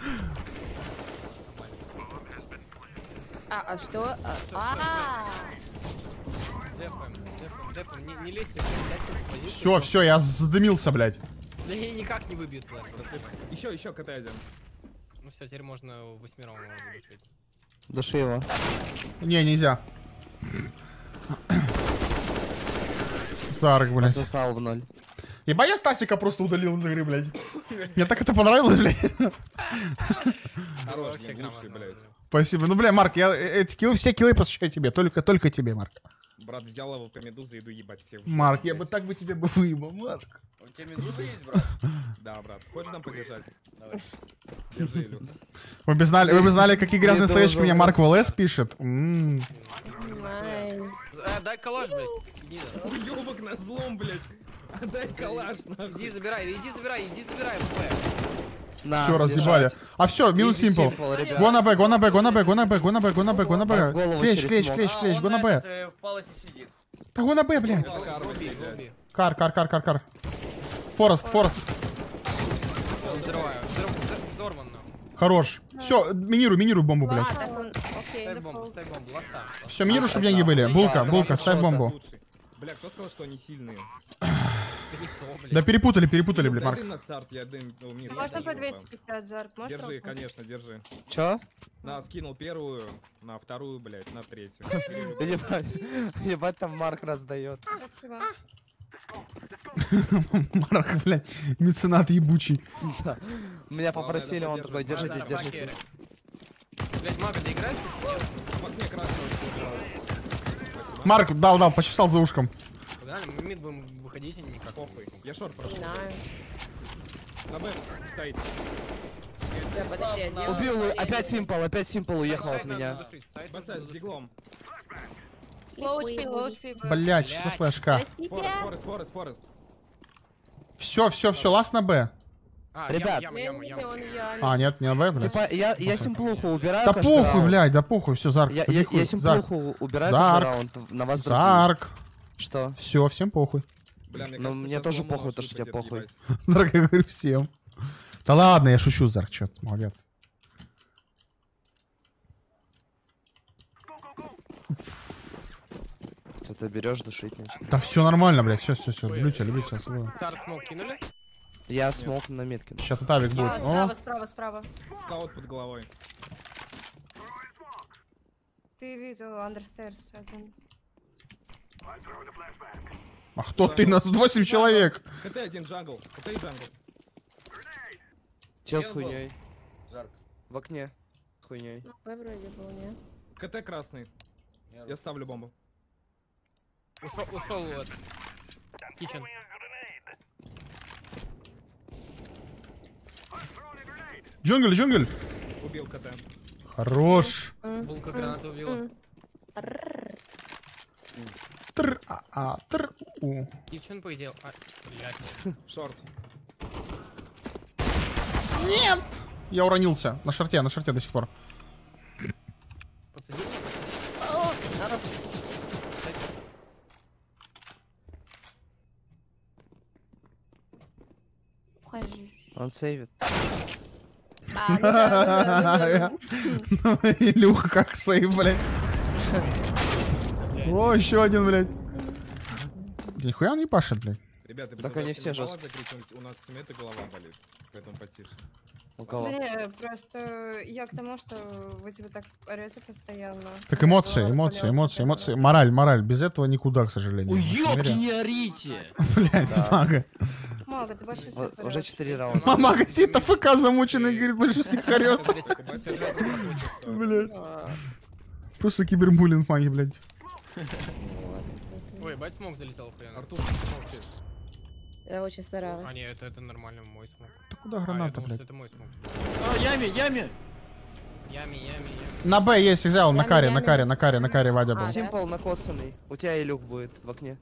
А, а что? А, а. Дефаем, дефаем, дефаем. Не, не лезьте, блядь, в позицию. Все, все, я задымился, блядь. Да и никак не выбьют, блядь. Еще, еще КТ один. Ну все, теперь можно восьмером его задушить. Души его. Не, нельзя. Зарк, блядь. Засал в ноль. Ебать, я Стасика просто удалил из игры, блядь. Мне так это понравилось, блядь. Хорош, лучший, блядь. Спасибо. Ну, бля, Марк, я эти киллы, все киллы посвящаю тебе. Только, только тебе, Марк. Брат, взял его по медузе, иду ебать всех. Марк, я бы так бы тебе бы выебал, Марк. У тебя медуза есть, брат? Да, брат. Хочешь нам подержать? Давай. Держи, Илюх. Вы бы знали, вы бы знали, какие грязные словечки мне Марк ВЛС пишет. М-м. Э, дай калаш, блядь. Иди, да. Уёбок на злом, блядь. Отдай калаш, нахуй. Иди забирай, иди забирай, иди забирай, ФП. На, Все, разъебали. А все, минус Easy симпл. simple, ребят. Го на Б, го на Б, го на Б, го на Б, го на Б, го на Б, го на Б, го на В голову Б. Клещ, через клещ, смог. клещ, клещ, го на Он Б. этот, в паласе сидит. Да го на Б, блядь. Лоби, лоби. Кар, кар, кар, кар, кар. Форест, Форест. Взрываю, взорван, нахуй. Хорош. Все, минируй, минируй бомбу, блядь. А, так он, окей, Ставь да бомбу, пол. ставь бомбу, ласта. Все, минируй, чтобы деньги были. Булка, булка, ставь бомбу. Лучший. Бля, кто сказал, что они сильные? Никто, блядь. Да перепутали, перепутали, блядь, Марк. Дай дым на старт, я дым ну, мир. Можно по двести пятьдесят, Зарк? Можно? Держи, конечно, держи. Чё? На, скинул первую, на вторую, блядь, на третью. Ебать, ебать там Марк раздает. Спасибо. Марк, блядь, меценат ебучий. Меня попросили, он такой, поддерживать. держите, Назар, держите. факеры. Блядь, мага, ты играешь? В окне красного. Марк, дал, дал, почесал за ушком. Погнали, мы мид будем выходить, а не никак. Похуй. Я шорт прошу. Не знаю. На Б стоит. Да, подожди, я делаю Убил, время. опять симпл, опять симпл уехал от Сайт надо меня. задушить, сайт надо Басай, с задушить. диглом. Low эйч пи, low эйч пи. Блядь, что за флешка? Простите. Форест, Форест, Форест, Форест. Все, все, все, ласт на Б. А, Ребят. яма, Не, яма, не, яма, он яма. я. А, нет, не на Б, блядь. Типа, я, я симплуху убираю. Да каждый похуй, раунд. блядь, да похуй, все, Зарк. Я, сади я, хуй. я Зарк, симплуху убираю Зарк. каждый раунд. На вас другие. Зарк. Что? Все, всем похуй. Бля, мне Ну, кажется, мне сейчас тоже злом похуй, может то, что тебе выпадет, похуй. ебать. Зарк, я говорю всем. Да ладно, я шучу, Зарк, чё ты, молодец. Что ты берешь, душить начал. Да все нормально, блядь, все, все, все, люблю тебя, люблю тебя, целую. Стар смог кинули? Я смог на метке. Сейчас Тавик будет. Справа, О, справа, справа. Скаут под головой. Ты видел Understairs один. а кто ты? Нас тут восемь человек. КТ один джангл. КТ и джангл. Чел с хуйней. Жарко. В окне. С хуйней. Ну, Б вроде был, нет? КТ красный. Я ставлю бомбу. Ушел, ушел вот. Кичен. Джунгль, джунгль. Убил КТ. Хорош. Булка гранату убила. Тр, а, а, тр, у. Кичен, по идее. А, блядь. Шорт. Нет! Я уронился. На шорте, на шорте до сих пор. Подсади. Ухожу. Он сейвит. А, ну да, ну да, ну да, ну да. Илюха, как сейв, блядь. О, еще один, блядь. Нихуя он не пашет, блядь. Ребята, Так они все жестко. жестко. У нас с это голова болит. Поэтому потише. У кого? Бля, просто я к тому, что вы типа так орете постоянно. Так Я эмоции, была эмоции, болелась эмоции, от эмоции. этого. Мораль, мораль. Без этого никуда, к сожалению. Ой, В нашем ёбки, мире. не орите! Блядь, мага. Мага, ты вообще Вот супер уже орёшь. четыре раунда. Мама гостит АФК замученный, говорит, больше всех орёт. Сюжет прокрутит. Блядь. А, Просто кибербуллинг маги, блядь. Ой, бать смог залетел охуенно. Артур, молчишь. Я очень старалась. А, нет, это, это нормально, мой смог. Да куда А, я граната, думал, что блядь? это мой смог. А, яме, яме! Ями, ями, ями. На Б есть, взял, на Ями, каре, на ями. каре, на каре, на каре Вадя был. А, да? Симпл накоцанный. У тебя Илюх будет в окне.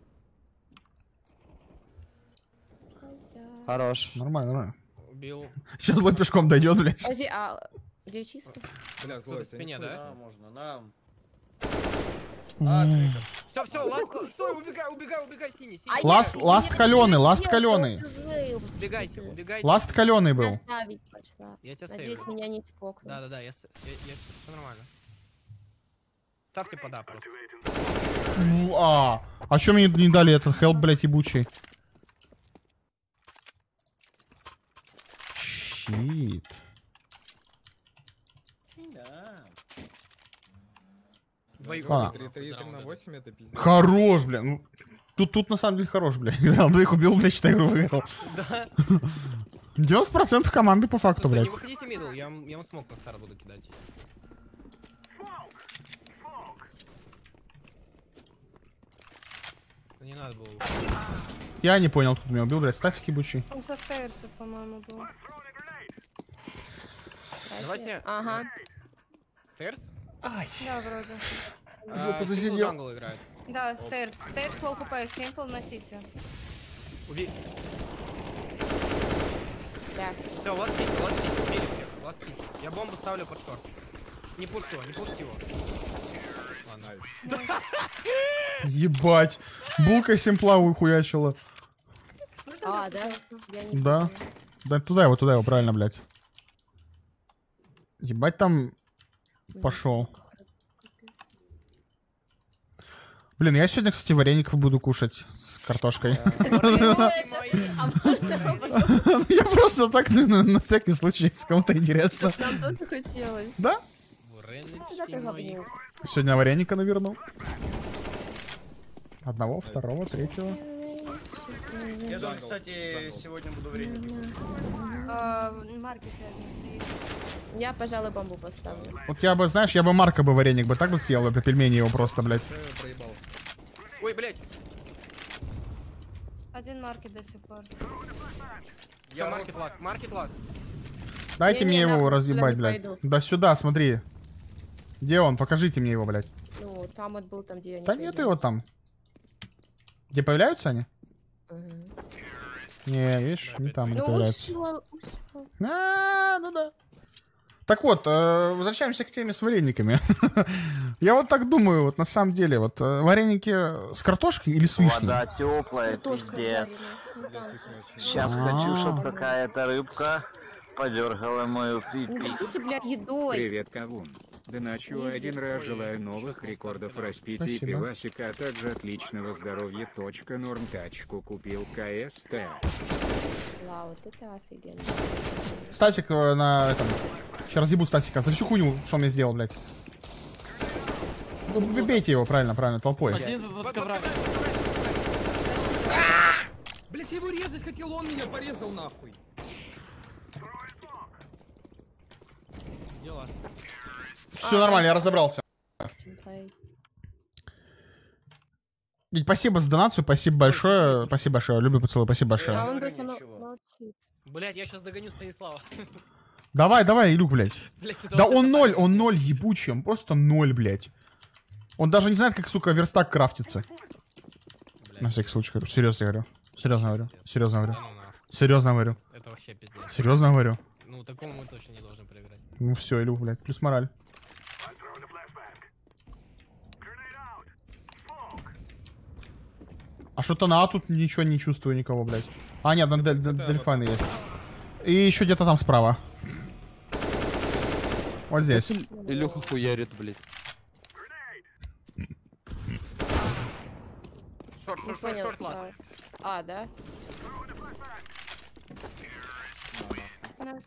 Хорош. Нормально, нормально. Убил. Сейчас злой пешком дойдет, блядь. Подожди, а где чисто? Бля, Кто-то злой, в спине, ты не да? Да, можно, на. Все, все, ласт, стой, убегай, убегай, убегай, синий, синий. Ласт, ласт каленый, ласт каленый. Убегайте, убегайте. Ласт каленый был. Я тебя Надеюсь, сейвлю. меня не чпокнут. Да, да, да, я, с- я, я, все нормально. Ставьте пода просто. Ну, А, а чё мне не дали этот хелп, блядь, ебучий? Щит. Двоих А. три три на восемь это пиздец. Хорош, бля. Ну, тут, тут на самом деле хорош, бля. Взял двоих убил, блядь, считай, игру выиграл. Да. девяносто процентов команды по факту, Слушай, блядь. не выходите мидл, я, вам- я вам смог на старт буду кидать. Да не надо было. Я не понял, кто меня убил, блядь. Стасик ебучий. Он со стейрсов, по-моему, был. Давайте. Ага. Стейрс? Ай. Да, вроде. Жопу засидел. Джангл играет. Да, стейрс. Стейрс, лоу хп, симпл на сити. Уби... Да. Все, ласт сити, ласт сити, убили всех, ласт сити. Я бомбу ставлю под шорт. Не пушь его, не пушь его. Ебать. Булка симпла ухуячила. А, да? Я не Да. помню. Да туда его, туда его, правильно, блядь. Ебать там пошел. Блин, я сегодня, кстати, вареников буду кушать с картошкой. А можно Я просто так на на всякий случай, если кому-то интересно. нам тоже хотелось. Да? Да, как обнял. Сегодня вареника навернул. Одного, второго, третьего. Я тоже, кстати, сегодня буду вареники. А, Марки связаны стоит. Я, пожалуй, бомбу поставлю. Вот я бы, знаешь, я бы Марка бы вареник бы так бы съел, бы пельмени его просто, блядь. Ой, блядь. Один марки до сих пор. Я маркет ласт, маркет ласт. Дайте Не-не, мне его нахуй, разъебать, туда не блядь. пойду. Да сюда, смотри. Где он? Покажите мне его, блядь. Ну, там вот был, там, где я не Да нету его там. Где появляются они? Мгм. Не, видишь, не там они Ну, появляются. ушел, ушел. А, ну да. Так вот, э, возвращаемся к теме с варениками. Я вот так думаю, вот на самом деле, вот э, вареники с картошкой или с вишней? Вода теплая, пиздец. Сейчас хочу, чтобы какая-то рыбка подергала мою пипись. Бля, едой. Привет, Кавун. Доначу один раз, желаю новых рекордов распития Спасибо. пивасика, а также отличного здоровья. Точка норм тачку купил КСТ. Ла, вот это офигенно. Стасик э, на этом. Сейчас разъебу Стасика. За всю хуйню, что он мне сделал, блядь. Ну, бейте его, правильно, правильно, толпой. Один под коврами. Блять, я его резать хотел, он меня порезал нахуй. Дела. Все нормально, я разобрался. И спасибо за донацию, спасибо большое. Спасибо большое, люблю, поцелуй, спасибо А большое. он просто мол- молчит. Блять, я сейчас догоню Станислава. Давай, давай, Илюк, блядь. Блядь, ты Да должен он это ноль, понять. он ноль ебучий, он просто ноль, блядь. Он даже не знает, как, сука, верстак крафтится. На всякий случай говорю, серьезно говорю. Серьезно говорю, серьезно говорю. Серьезно говорю. Это вообще пиздец. Серьезно говорю. Ну, такому мы точно не должны проиграть. Ну все, Илюк, блядь, плюс мораль. А что-то на А тут ничего не чувствую никого, блядь. А, нет, там дель- дель- дельфины есть. И еще где-то там справа. Вот здесь. Илюха хуярит, блядь. Шорт, Не шорт, шорт, понял. шорт, ласт. А, А, да? Нас.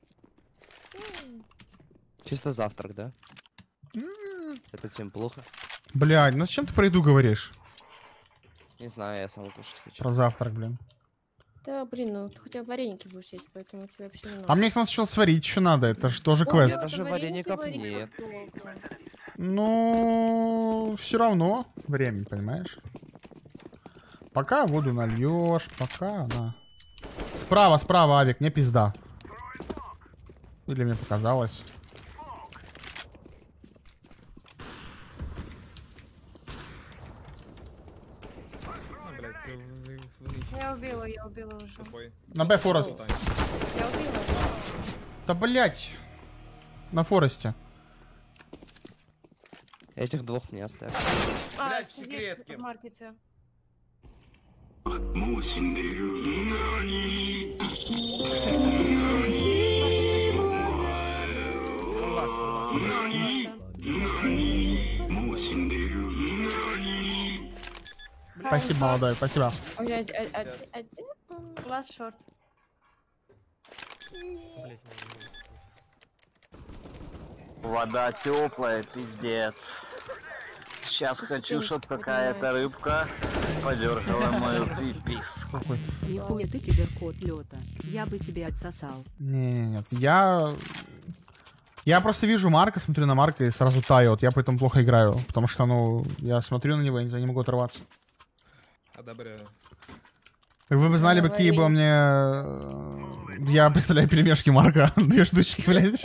Чисто завтрак, да? Это тем плохо. Блядь, ну зачем ты про еду говоришь? Не знаю, я сам кушать хочу. Про завтрак, блин. Да, блин, ну ты хотя бы вареники будешь есть, поэтому тебе вообще не надо. А мне их надо сначала сварить еще надо, это же тоже Ой, квест. просто Даже вареники вареников варить нет. как долго. Ну, все равно время, понимаешь? Пока воду нальешь, пока она... Справа, справа, Авик, мне пизда. Или мне показалось. А, блядь, в- в- в личном. Я убила, я убила уже. Тупой. На Б Форест. Я убила. Да блять. На Форесте. Этих двух мне оставь. А, Блядь, в сидит секретке. в маркете. Спасибо, молодой, спасибо. Ой, а- а- а- а- Ласт шорт. Вода теплая, пиздец. Сейчас хочу, чтоб какая-то рыбка подергала мою пипис. Нихуя ты киберкот лёта. Я бы тебе отсосал. Не, нет, я... Я просто вижу Марка, смотрю на Марка и сразу таю. Вот я поэтому плохо играю. Потому что, ну, я смотрю на него и не могу оторваться. Одобряю. Вы бы знали, бы, какие бы мне... э, Я представляю пельмешки Марка. Две штучки, блядь.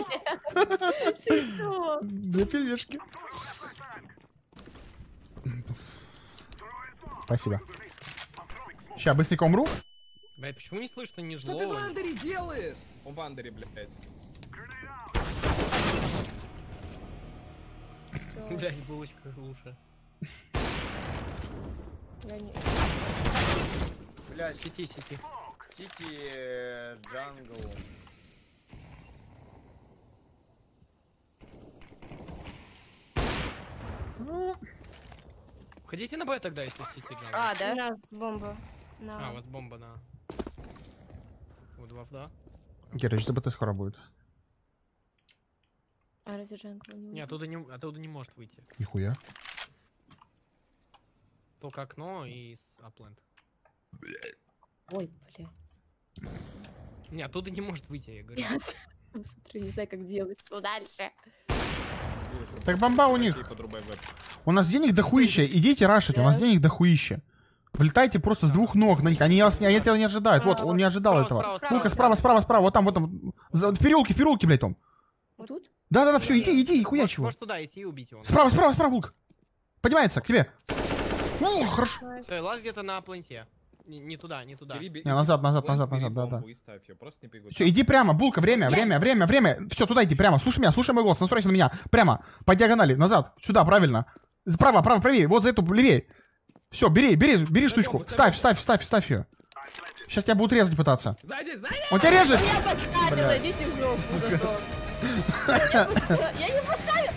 Две пельмешки. Спасибо. Сейчас, быстренько умру. Блядь, почему не слышно ни Что злого? ты в андере делаешь? Он в андере, блядь. Блядь, булочка лучше. Я не... Блядь, Сети, сети. Сити, э, джангл. Ходите на Б тогда, если сети джангл. А, да? У нас бомба. А, у вас бомба, да. Вот два, да? Короче, ЗБТ скоро будет. А разве джангл не Не, оттуда не, оттуда не может выйти. Нихуя. Только окно и с апленд. Ой, бля. Не, оттуда не может выйти, я говорю. Смотри, не знаю, как делать. Что дальше? Так бомба у них. Подрубай веб. У нас денег дохуища. Идите рашить, у нас денег дохуища. Влетайте просто с двух ног на них. Они вас не, они этого не ожидают. Вот, он не ожидал этого. Ну-ка, справа, справа, справа. Вот там, вот там. За- В переулке, в переулке, блядь, он. Вот тут? Да-да-да, все, иди, иди, хуя Можешь, чего. можешь туда идти и убить его. Справа, справа, справа, Лук. Поднимается, к тебе. Ну, хорошо. Все, лаз где-то на пленте. Не, не туда, не туда. Бери, бери, Не, назад, назад, бери назад, назад, да, бомбу да. и ставь её, просто не бегут. Все, иди прямо, Булка, время, время, время, время. Все, туда иди, прямо. Слушай меня, слушай мой голос, настройся на меня. Прямо, по диагонали, назад, сюда, правильно. Справа, право, правее, вот за эту, левее. Все, бери, бери, бери штучку. Ставь, ставь, ставь, ставь ее. Сейчас тебя будут резать пытаться. Сзади, сзади! Он тебя режет! Я подставила, идите в жопу. Я подставила, я не поставила.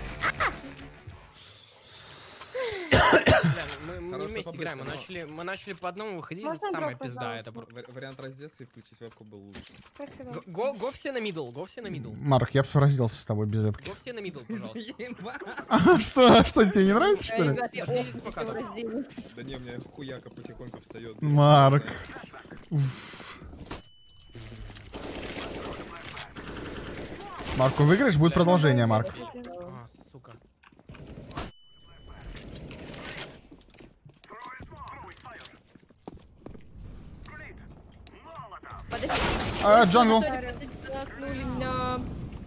Бля, мы, мы не Хорошая вместе попытка, играем, мы но- начали, мы начали по одному выходить, Можно это самая дроп, пизда. Это... пожалуйста? Ва- Вариант раздеться и включить вебку был лучше. Спасибо. Го, го, го все на мидл, го все на мидл. Марк, я бы разделся с тобой без рыбки. Го все на мидл, пожалуйста. А что, что, тебе не нравится, что ли? Ребят, я Подождите, офис пока там. разделаю. Да не, у меня хуяка потихоньку встает. Марк. Уф. Марку, выиграешь, будет продолжение, Марк. А, сука. Подожди. А, джангл. Ребята, толкнули меня.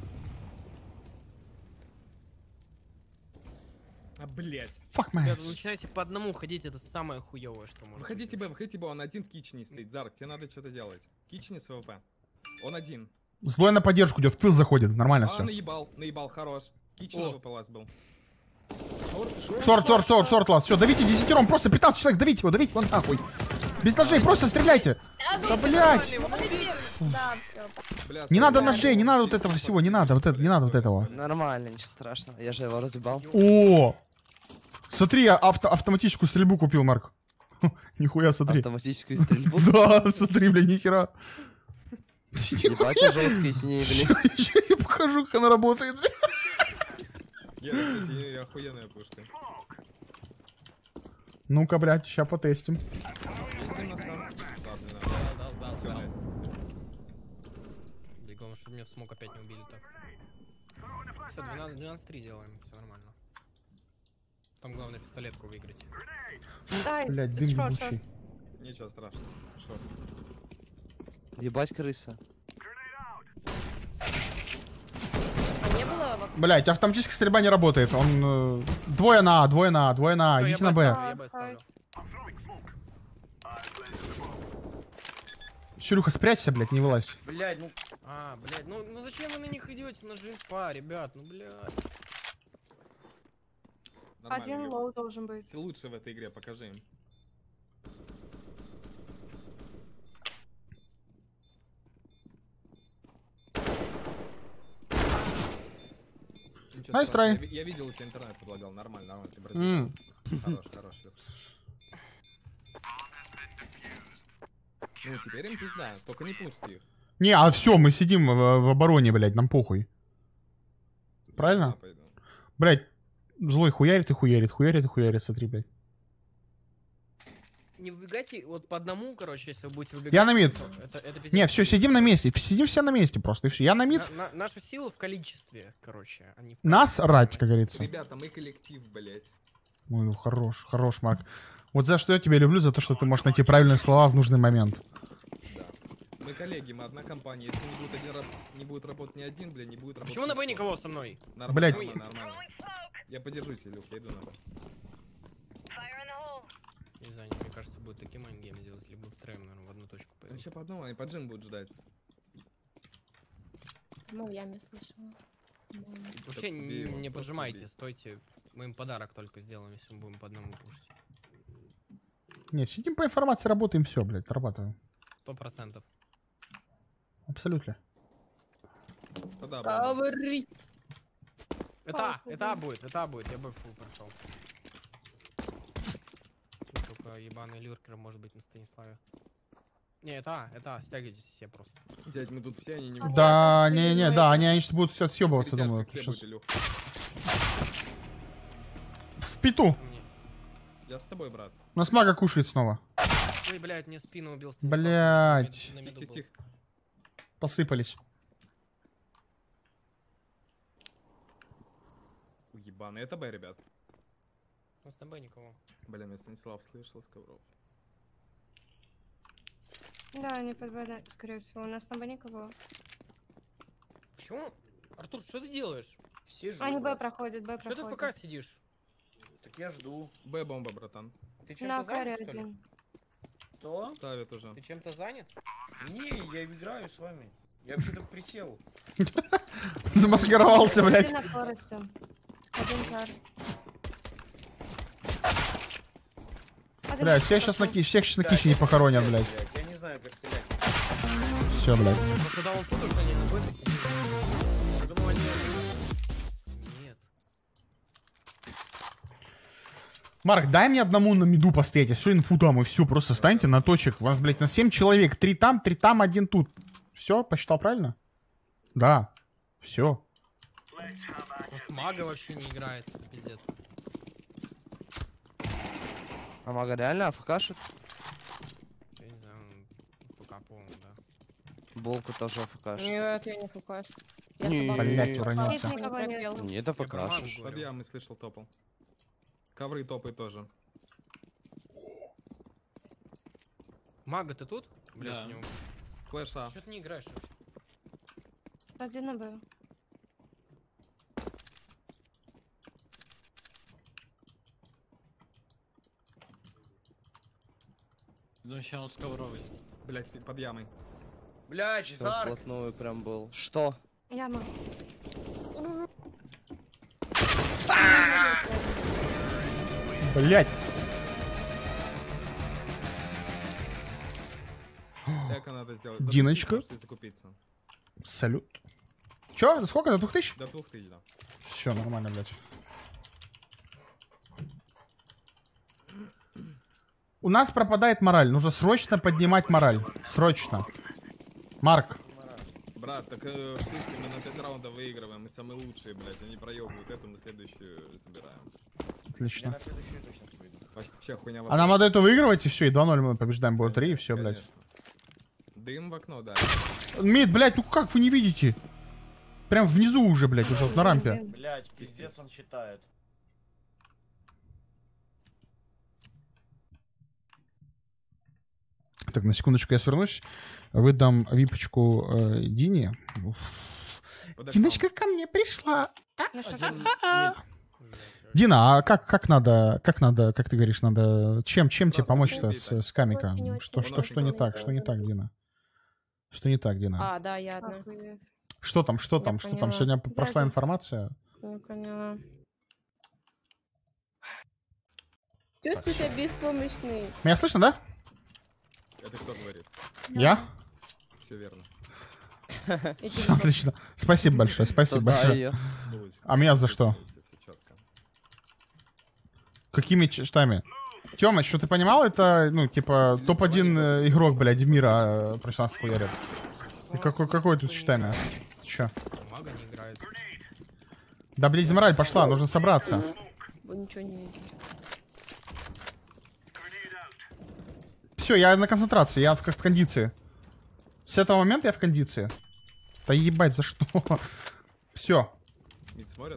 А, блядь. Fuck my Ребята, ass. вы начинаете по одному ходить, это самое хуевое, что может Выходите Б, выходите Б, он один в кичне стоит. Зарк, тебе надо что-то делать. Кичне с ВП. Он один. Злой на поддержку идет, в тыл заходит, нормально А, все. наебал, наебал, хорош. Кичне О. ВП лаз был. Шорт, шорт, шорт, шорт, лаз. Все, давите десятером, просто пятнадцать человек, давите его, давите его нахуй. Без ножей, просто стреляйте. Да, блядь. Да, всё. Бля, Не надо sorry. ножей, не надо вот этого всего, не надо, вот это, не надо вот этого. Нормально, ничего страшного. Я же его разъебал. О! Смотри, я авто автоматическую стрельбу купил, Марк. Нихуя, смотри. Автоматическую стрельбу. Да, смотри, бля, нихера. Ебать, я жесткий с ней, блин. Я не покажу, как она работает. Я, кстати, охуенная пушка. Ну-ка, блядь, ща потестим. Ездим на сам. Так, не надо. Дал, дал, дал, Всё, дал. найс. Блин, главное, чтобы меня в смог опять не убили так. Все, двенадцать двенадцать три делаем, все нормально. Там главное пистолетку выиграть. Дай, Блядь, дым шорт, ебучий. Ничего страшного. Шо? Ебать, крыса. А не было вот. Блядь, автоматическая стрельба не работает. Он э, двое на А, двое на А, двое на А. Всё, я Идите на Б Б. ставлю, я Б ставлю. Чурюха, спрячься, блядь, не вылазь. Блядь, ну А, блядь, ну, ну зачем вы на них идете? У нас же инфа, ребят, ну блядь. Нормально, Один Габ. лоу должен быть. Ты лучше в этой игре, покажи им. Ничего Nice страшного, try. Я, ви- я видел, у тебя интернет предлагал. Нормально, нормально. Ты бросил. М. Хорош, хорош. Лёх. Ну, теперь им пизда. Только не пусти их. Не, а все, мы сидим в, в обороне, блядь, нам похуй. Правильно? Я пойду. Блядь, злой хуярит и хуярит, хуярит и хуярит, смотри, блядь. Не выбегайте вот по одному, короче, если вы будете выбегать. Я на мид. Это, это пиздец. Не, все, сидим на месте. Сидим все на месте просто, и все. Я на мид. На- на- наша сила в количестве, короче, а не в Нас рать, как говорится. Ребята, мы коллектив, блядь. Ой, хорош, хорош, Марк. Вот за что я тебя люблю, за то, что ты можешь найти правильные слова в нужный момент. Мы коллеги, мы одна компания. Если не будет один раз, не будет работать ни один, блядь, не будет работать. Почему на Б никто. никого со мной? Нормально, Блядь. нормально. Я поддержу тебя, Люк, я иду на Б. Не знаю, мне кажется, будет таким майнгейм делать, либо в трем, наверное, в одну точку пойдут. Еще по одному, они по джим будут ждать. Ну, я не слышала. Вообще Так, не, бей его, не просто поджимайте, бей. стойте. Мы им подарок только сделаем, если мы будем по одному пушить. Нет, сидим по информации, работаем, все, блядь, отрабатываем. Сто процентов. Абсолютно. Тогда Говори. Это, это будет, это будет, я бы фул прошел. Только ебаный люркер может быть на Станиславе. Не, это, это, стягивайтесь все просто. Дядь, мы тут все, они не Да, не-не, да, они, они сейчас будут все съебываться, думаю. Где Сейчас. будете, Люк? В питу. Я с тобой, брат. Нас мага кушает снова. Ой, блядь, мне спину убил Станислав. Блядь. На миду был. Тихо. Посыпались. Ебаный, это Б, ребят. У нас на Б никого. Блин, я Станислав слышал с ковров. Да, они под Б, скорее всего. У нас на Б никого. Почему? Артур, что ты делаешь? Сижу. Они Б проходят, Б Что ты в проходят. ПК сидишь? Так я жду. Б-бомба, братан. Ты На чем-то каре занят, что ли? один. Что? Ставит уже. Ты чем-то занят? Не, я играю с вами. Я вообще-то присел. Замаскировался, блядь. Один на форесте. Один кар. Один Блядь, кар всех сейчас на, прошел. ки- всех сейчас на кичи не похоронят, блядь. Я не знаю, как стрелять. Все, блядь. Ну, когда он тут, что они на Б? Я думал, они... Нет. Марк, дай мне одному на миду постоять, что инфу там, и все, просто встаньте на точек. У вас, блядь, на семь человек, три там, три там, один тут. Все, посчитал правильно? Да. Все. У нас мага вообще не играет, это пиздец. А мага реально афкашит? Я не знаю, он ПК полный, да. Болку тоже афкашит. Нет, я не фукашу. Я Не, собаку Блядь, не уронился. фукаю, не пропел. Нет, Я про афкашит. магу Под говорю. ямы слышал, топал. Ковры топай тоже. Мага, ты тут? Блядь, Да. у него. Флэша. Что ты не играешь? Один на Б. Ну, сейчас он с ковровой. Блять, под ямой. Блядь, Всё, Зарк. вплотную прям был. Что? Яма. Блядь. Эко надо сделать. До Диночка. двух тысяч можете закупиться. Салют. Че? Сколько? До двух тысяч? До двух тысяч, да. Все, нормально, блядь. У нас пропадает мораль. Нужно срочно поднимать мораль. Срочно. Марк. Брат, так э, в смысле мы на пять раундов выигрываем, мы самые лучшие, блядь. Они проебывают эту, мы следующую забираем. Я Отлично. на следующую точно выйду. Вообще хуйня. А нам надо это выигрывать, и все, и два ноль мы побеждаем. Будет три, и все, блядь. Конечно. Дым в окно, да. Мид, блядь, ну как вы не видите? Прям внизу уже, блядь, уже вот на рампе. Блядь, пиздец он считает. Так, на секундочку я свернусь. Выдам випочку э, Дине. Уф. Подожди. Диночка ко мне пришла. На шаг. Один А-а-а. мид. Дина, а как, как надо, как надо, как ты говоришь, надо, чем, чем тебе Просто помочь-то убей, с, так. с камика? Не очень Что, что, много что не было. так, что не так, Дина? Что не так, Дина? А, да, я одна. Охуеть. Что там, что я там, что там? поняла. Сегодня п- прошла Сзади. информация? Я поняла. Чувствую себя беспомощный. Меня слышно, да? Это кто говорит? Я? Все верно. Отлично. Спасибо большое, спасибо Туда большое. её. А меня за что? Какими чертами? Тёма, что ты понимал, это, ну, типа, топ один игрок, блядь, мира против нас хуярит. И какой, какой тут читами? Ты чё? Мага не играет. Да, блядь, замораль пошла, нужно собраться. Вы ничего не видели. Все, я на концентрации, я в, в кондиции. С этого момента я в кондиции. Да ебать, за что? Все. Мид смотрят?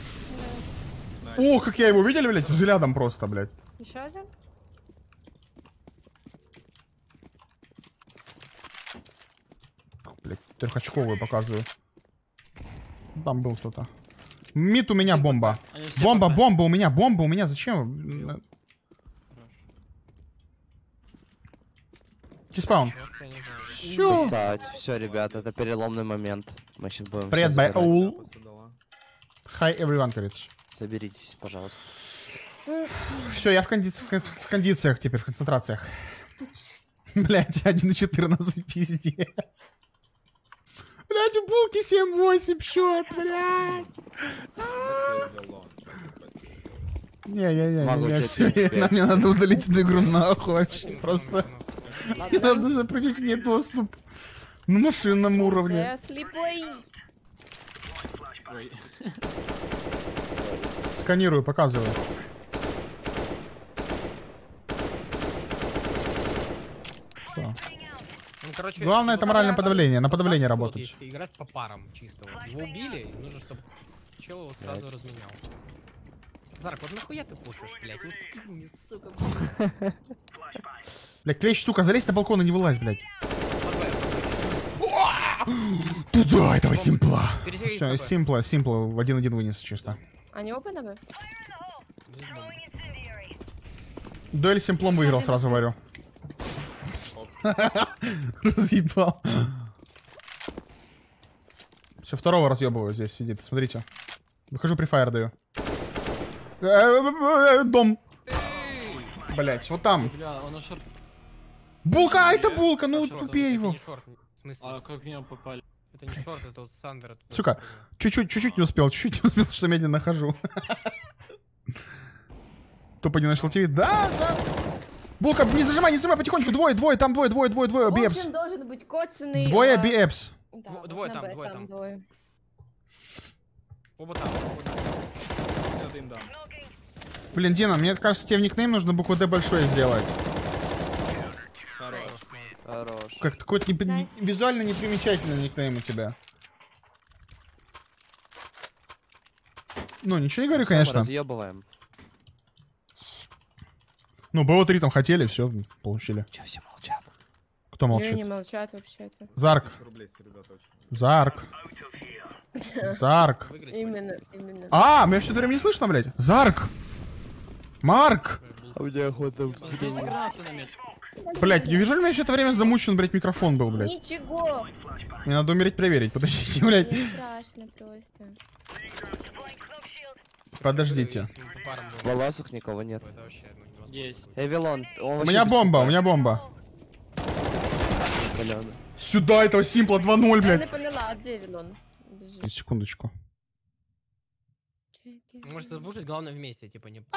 О, как я его видели, блядь, взглядом просто, блядь. Еще один? Блядь, трехочковую показываю. Там был кто-то. Мид у меня бомба. Бомба, бомба у меня, бомба у меня. Зачем? Тиспаун. Все. Все, ребята, это переломный момент. Мы сейчас будем. Привет, бай all. Hi, everyone, короче. Соберитесь, пожалуйста. Все, я в, конди... в кондициях теперь, в концентрациях. Блять, один четырнадцать, пиздец. Блять, у булки семь восемь счет, блять. Не-не-не, все, мне надо удалить эту игру нахуй вообще. Просто мне надо запретить мне доступ на машинном уровне. Я слепой. Сканирую, показываю. Все. Ну, короче, Главное это моральное надо- подавление, на подавление вот, работать. если играть по парам чисто. Вот. Его убили, и нужно, чтобы чел его сразу разменял. Зарк, вот нахуя ты пушишь, блядь? Вот скинь, сука, блядь. Блядь, клещ, сука, залезь на балкон и не вылазь, блядь. Туда, этого симпла. Все, симпла, симпла в один-один вынес чисто. Они оба на Б? Дуэль симплом выиграл, сразу говорю. Разъебал. Все, второго разъебываю, здесь сидит, смотрите. Выхожу, префайр даю. Дом. Блять, вот там. Булка, а это булка, ну тупее его. А как меня попали? Это не шорт, это вот Сандер. Сука, чуть-чуть, чуть-чуть не успел, чуть-чуть не успел, что медленно хожу. топ один нашел ТВ, да, да. Булка, не зажимай, не зажимай, потихоньку, двое, двое, там двое, двое, двое, двое, биэпс. Он должен быть коцаный. Двое а, биэпс. да, Дво- двое на там, Б, двое там. двое. Оба там, оба там. Я им дам. Блин, Дина, мне кажется, тебе в никнейм нужно букву Д большое сделать. Хорош. Хорош. Как какой-то не- не- визуально непримечательный никнейм у тебя. Ну, ничего не говорю, Всё, мы конечно. разъебываем. Ну, БО три там хотели, все, получили. Че все молчат? Кто Не, молчит? не молчат вообще-то. Зарк. Зарк. Зарк. Именно, именно. А, меня все это время не слышно, блядь? Зарк. Марк. А у меня охота Блядь, неужели у меня все это время замучен, блядь, микрофон был, блядь? Ничего. Мне надо умереть проверить, подождите, блядь. Не страшно просто. Подождите. В волосах никого нет. Есть. Эвилон. У меня бомба, у меня бомба. Сюда этого симпла два ноль, Я не блядь. поняла, а где Вилон? Бежит. Секундочку. Может запушить, главное вместе, типа не...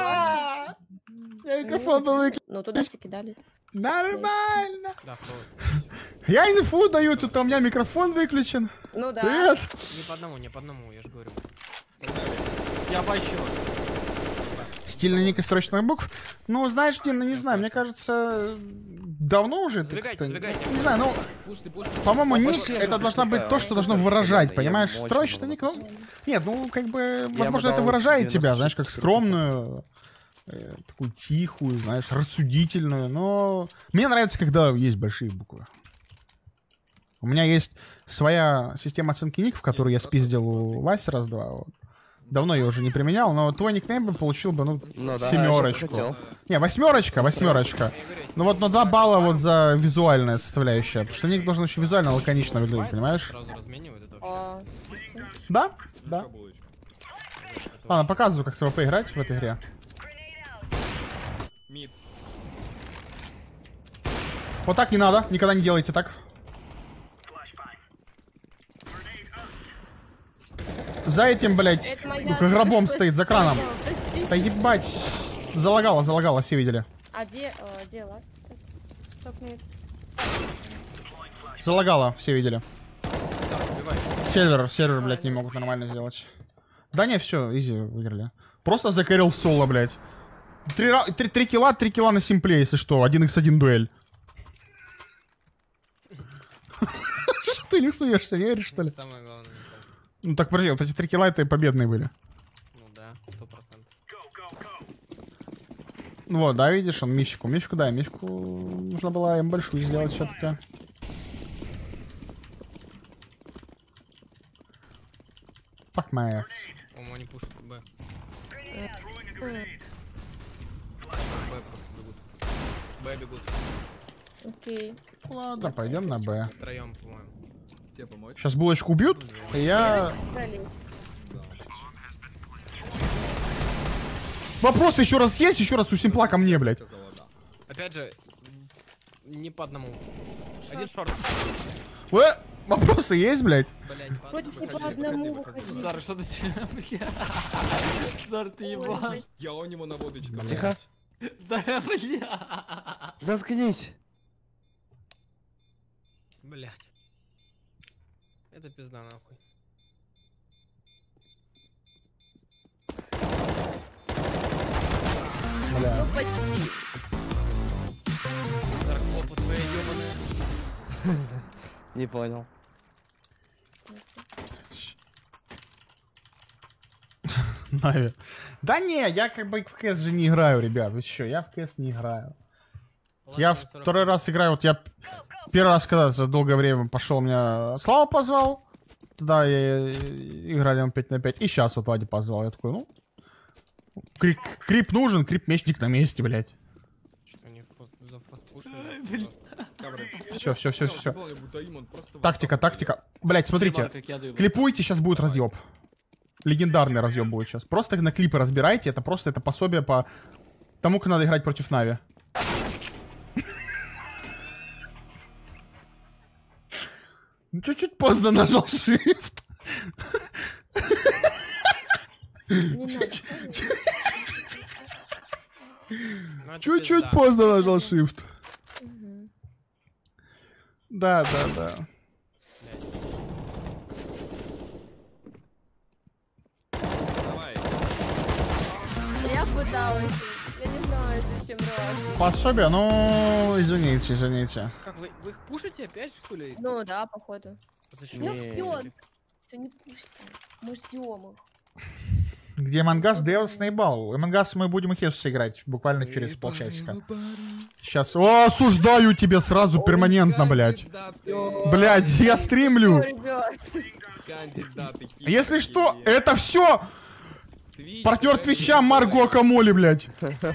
Я микрофон был выключен. Ну, туда все кидали. Нормально. Да, просто. Я инфу даю, тут у меня микрофон выключен. Ну да. Привет. Не по одному, не по одному, я же говорю. Я бачу. Стильный ник из строчных букв. Ну, знаешь, Дин, ну не знаю, мне кажется, давно уже. это Забегайте, как-то- забегайте. Не знаю, ну, Пушти, пушти. по-моему, Ну, ник пошли, это я должно быть то, что должно выражать, понимаешь? Строчный ник, ну, нет, ну, как бы, возможно, это дал выражает тебя, девяносто знаешь, как скромную, э, такую тихую, знаешь, рассудительную, но мне нравится, когда есть большие буквы. У меня есть своя система оценки ников, которую я спиздил у Васи раз-два. Вот. Давно ее уже не применял, но твой никнейм бы получил бы, ну, Ну да, семерочку. я что-то Не, восьмерочка, восьмерочка. Ну вот, ну два балла вот за визуальная составляющая. Потому что ник должен еще визуально лаконично выглядеть, понимаешь? Сразу разменивают это А, Да, да. Ладно, показываю, как с АВП играть в этой игре. Вот так не надо, никогда не делайте так. За этим, блядь, гробом стоит, за краном. Да ебать. Залагало, залагало, все видели. А где, э, где ласт? Стопнет. Залагало, все видели. Сервер, сервер, блядь, не могут нормально сделать. Да не, все, изи, выиграли. Просто закэрил соло, блядь. Три, три, три килла, три килла на симпле, если что. один икс один дуэль. Что ты не суешься, веришь, что ли? Самое главное. Ну так, подожди, вот эти три килла это победные были. Ну да, сто процентов. Ну вот, да, видишь, он мифику. Мифику, да, мифику нужно было им большую сделать все-таки. Fuck my ass. По-моему, они пушат Б. Б просто бегут. Б бегут. Окей. Ладно, пойдем на Б. Втроем, по-моему. Тебе помочь? Сейчас булочку убьют, и я... Вопрос еще раз есть, еще раз у симпла ко мне, блядь. Опять же, не по одному. Один шорт. Э, вопросы есть, блядь? Вроде не по одному выходить. Зар, что ты тебе? Зар, ты ебал. Я у него на водочку. Тихо. Зар, бля. Заткнись. Блять. Это пизда нахуй. Бля. Ну почти. Опыт твоя ёбаная. Не понял. Нави. Да не, я как бы в КС же не играю, ребят. Вы что, я в КС не играю. Я второй раз играю, вот я первый раз, когда за долгое время пошел, меня Слава позвал. Тогда я играли пять на пять. И сейчас вот Вадя позвал. Я такой, ну... Крип, крип нужен, крип мечник на месте, блядь. Что они за фастпуши? Все, все, все, все. Тактика, тактика. Блядь, смотрите. Клипуйте, сейчас будет разъеб. Легендарный разъеб будет сейчас. Просто на клипы разбирайте. Это просто это пособие по тому, как надо играть против Нави. Ну, чуть-чуть поздно нажал shift. Чуть-чуть поздно нажал shift. Да, да, да. Давай. Я пыталась. Я не знаю, зачем раз. Пособие, ну, извините, извините. Как вы, вы их пушите опять, что ли? Ну да, походу. Зачем? Ну все. Все, не пушите. Мы ждем их. Где Мангас? Девс наебал. Мангас мы будем Хесуса играть буквально через полчасика. Сейчас. О, осуждаю тебя сразу перманентно, блядь. Блядь, я стримлю. Если что, это все партнер Твича Марго Акамоли, блядь.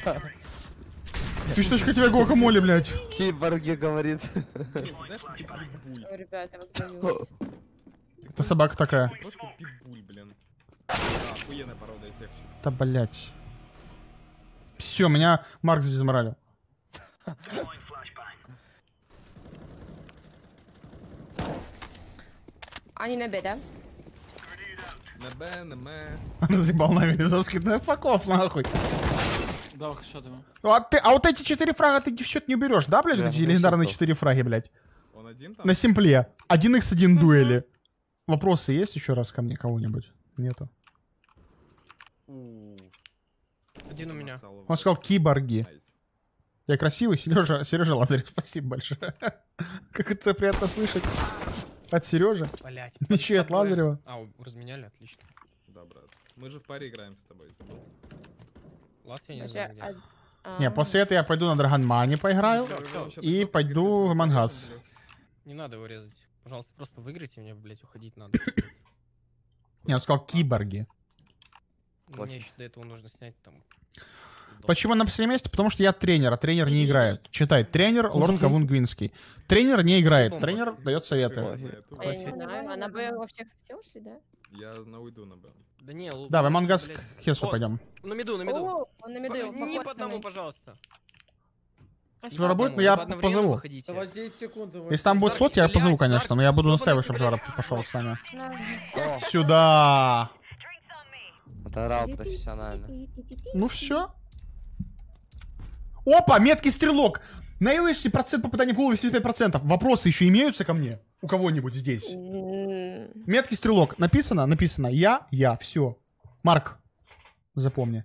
Ты что, тебя Гуакамоле, блядь? Киборги говорит. Ребята, я боюсь. Это собака такая. Просто питбуль, блин. Охуенная порода из всех. Да, блядь. Все, меня Марк здесь заморали. Они на Б, да? На Б, на М. Разъебал на Велизовский. Да факов, нахуй. Да, что ты? А, ты, а вот эти четыре фрага ты в счет не уберешь, да, блядь? Да, эти ну, легендарные что? четыре фраги, блядь. Он один там? На симпле. один икс один дуэли. Вопросы есть еще раз ко мне кого-нибудь? Нету. Один у меня. Он сказал киборги. Я красивый, Сережа, Сережа Лазарев, спасибо большое. Как это приятно слышать. От Сережи. Блять. Еще и от Лазарева. А, разменяли, отлично. Да, брат. Мы же в паре играем с тобой. Ласт я не знаю где. Не, после этого я пойду на Драгонмане поиграю. И пойду в Мангас. Не надо его резать. Пожалуйста, просто выиграйте мне, блять, уходить надо. Не, он сказал киборги. Мне еще до этого нужно снять там. Почему на последнем месте? Потому что я тренер, а тренер не играет. Читай, тренер Лорд Кавун Гвинский. Тренер не играет, тренер дает советы. А я не знаю, она бы во всех все ушли, да? Я на уйду на Б. Да не, лу- Да, в Мангас блядь. к Хесу О, пойдем. На меду, на меду. О, он на меду, По- Не похож по одному, на- пожалуйста. Жора будет? Ну, я позову. секунды. Если там будет слот, я позову, конечно, но я буду настаивать, чтобы Жора пошел с нами. Сюда. Это рау профессионально. Ну все. Опа, меткий стрелок. На Эвэшке процент попадания в голову семьдесят пять процентов. Вопросы еще имеются ко мне? У кого-нибудь здесь? Меткий стрелок. Написано? Написано. Я, я, все. Марк, запомни.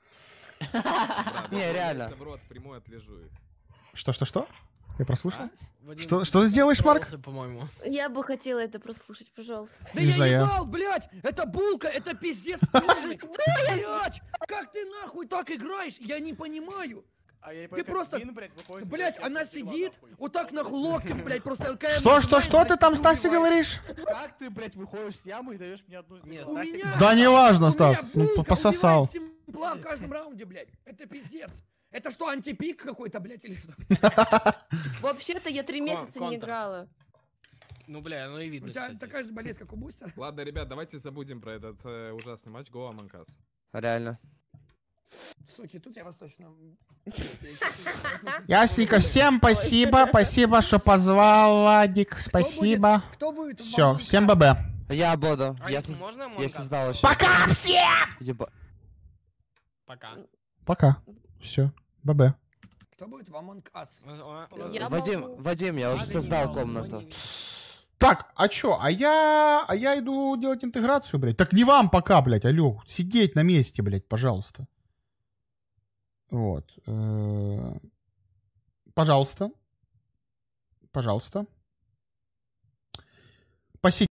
Не, реально. Что, что, что? Я прослушал? Что, что ты сделаешь, Марк? По-моему. Я бы хотела это прослушать, пожалуйста. Да Не я знаю. ебал, блядь! Это булка, это пиздец полный. Блядь! Как ты нахуй так играешь? Я не понимаю. А я не Ты понимаю, как просто, Вин, блядь, выходит, блядь, блядь, она как ты сидит, вот так нахуй локтем, блядь, просто ЛКМ. Что, что, что ты там, Стаси, говоришь? Как ты, блядь, выходишь с ямы и даешь мне одну из них? У меня- Да неважно, у Стас, меня ну, булка пососал. убивает симпла в каждом раунде, блядь. Это пиздец. Это что, антипик какой-то, блядь, или что? Вообще-то я три месяца не контр. играла. Ну, бля, ну и видно, У тебя кстати. такая же болезнь, как у Бустера. Ладно, ребят, давайте забудем про этот э, ужасный матч. Go Among Us. Реально. Суки, тут я вас точно... Ясненько, всем спасибо, спасибо, что позвал, Владик, спасибо. Кто будет? Все, всем ББ. Я буду. А Я, если соз- можно я Among Us? создал еще. Пока всем! Еба- Пока. Пока. Все, ББ. Кто будет в Among Us? Я Вадим, могу. Вадим, я уже Ладно, создал не комнату. могу. Так, а чё? А я... А я иду делать интеграцию, блядь. Так не вам пока, блядь, алё. Сидеть на месте, блядь, пожалуйста. Вот. э, Пожалуйста. Пожалуйста. Посидеть.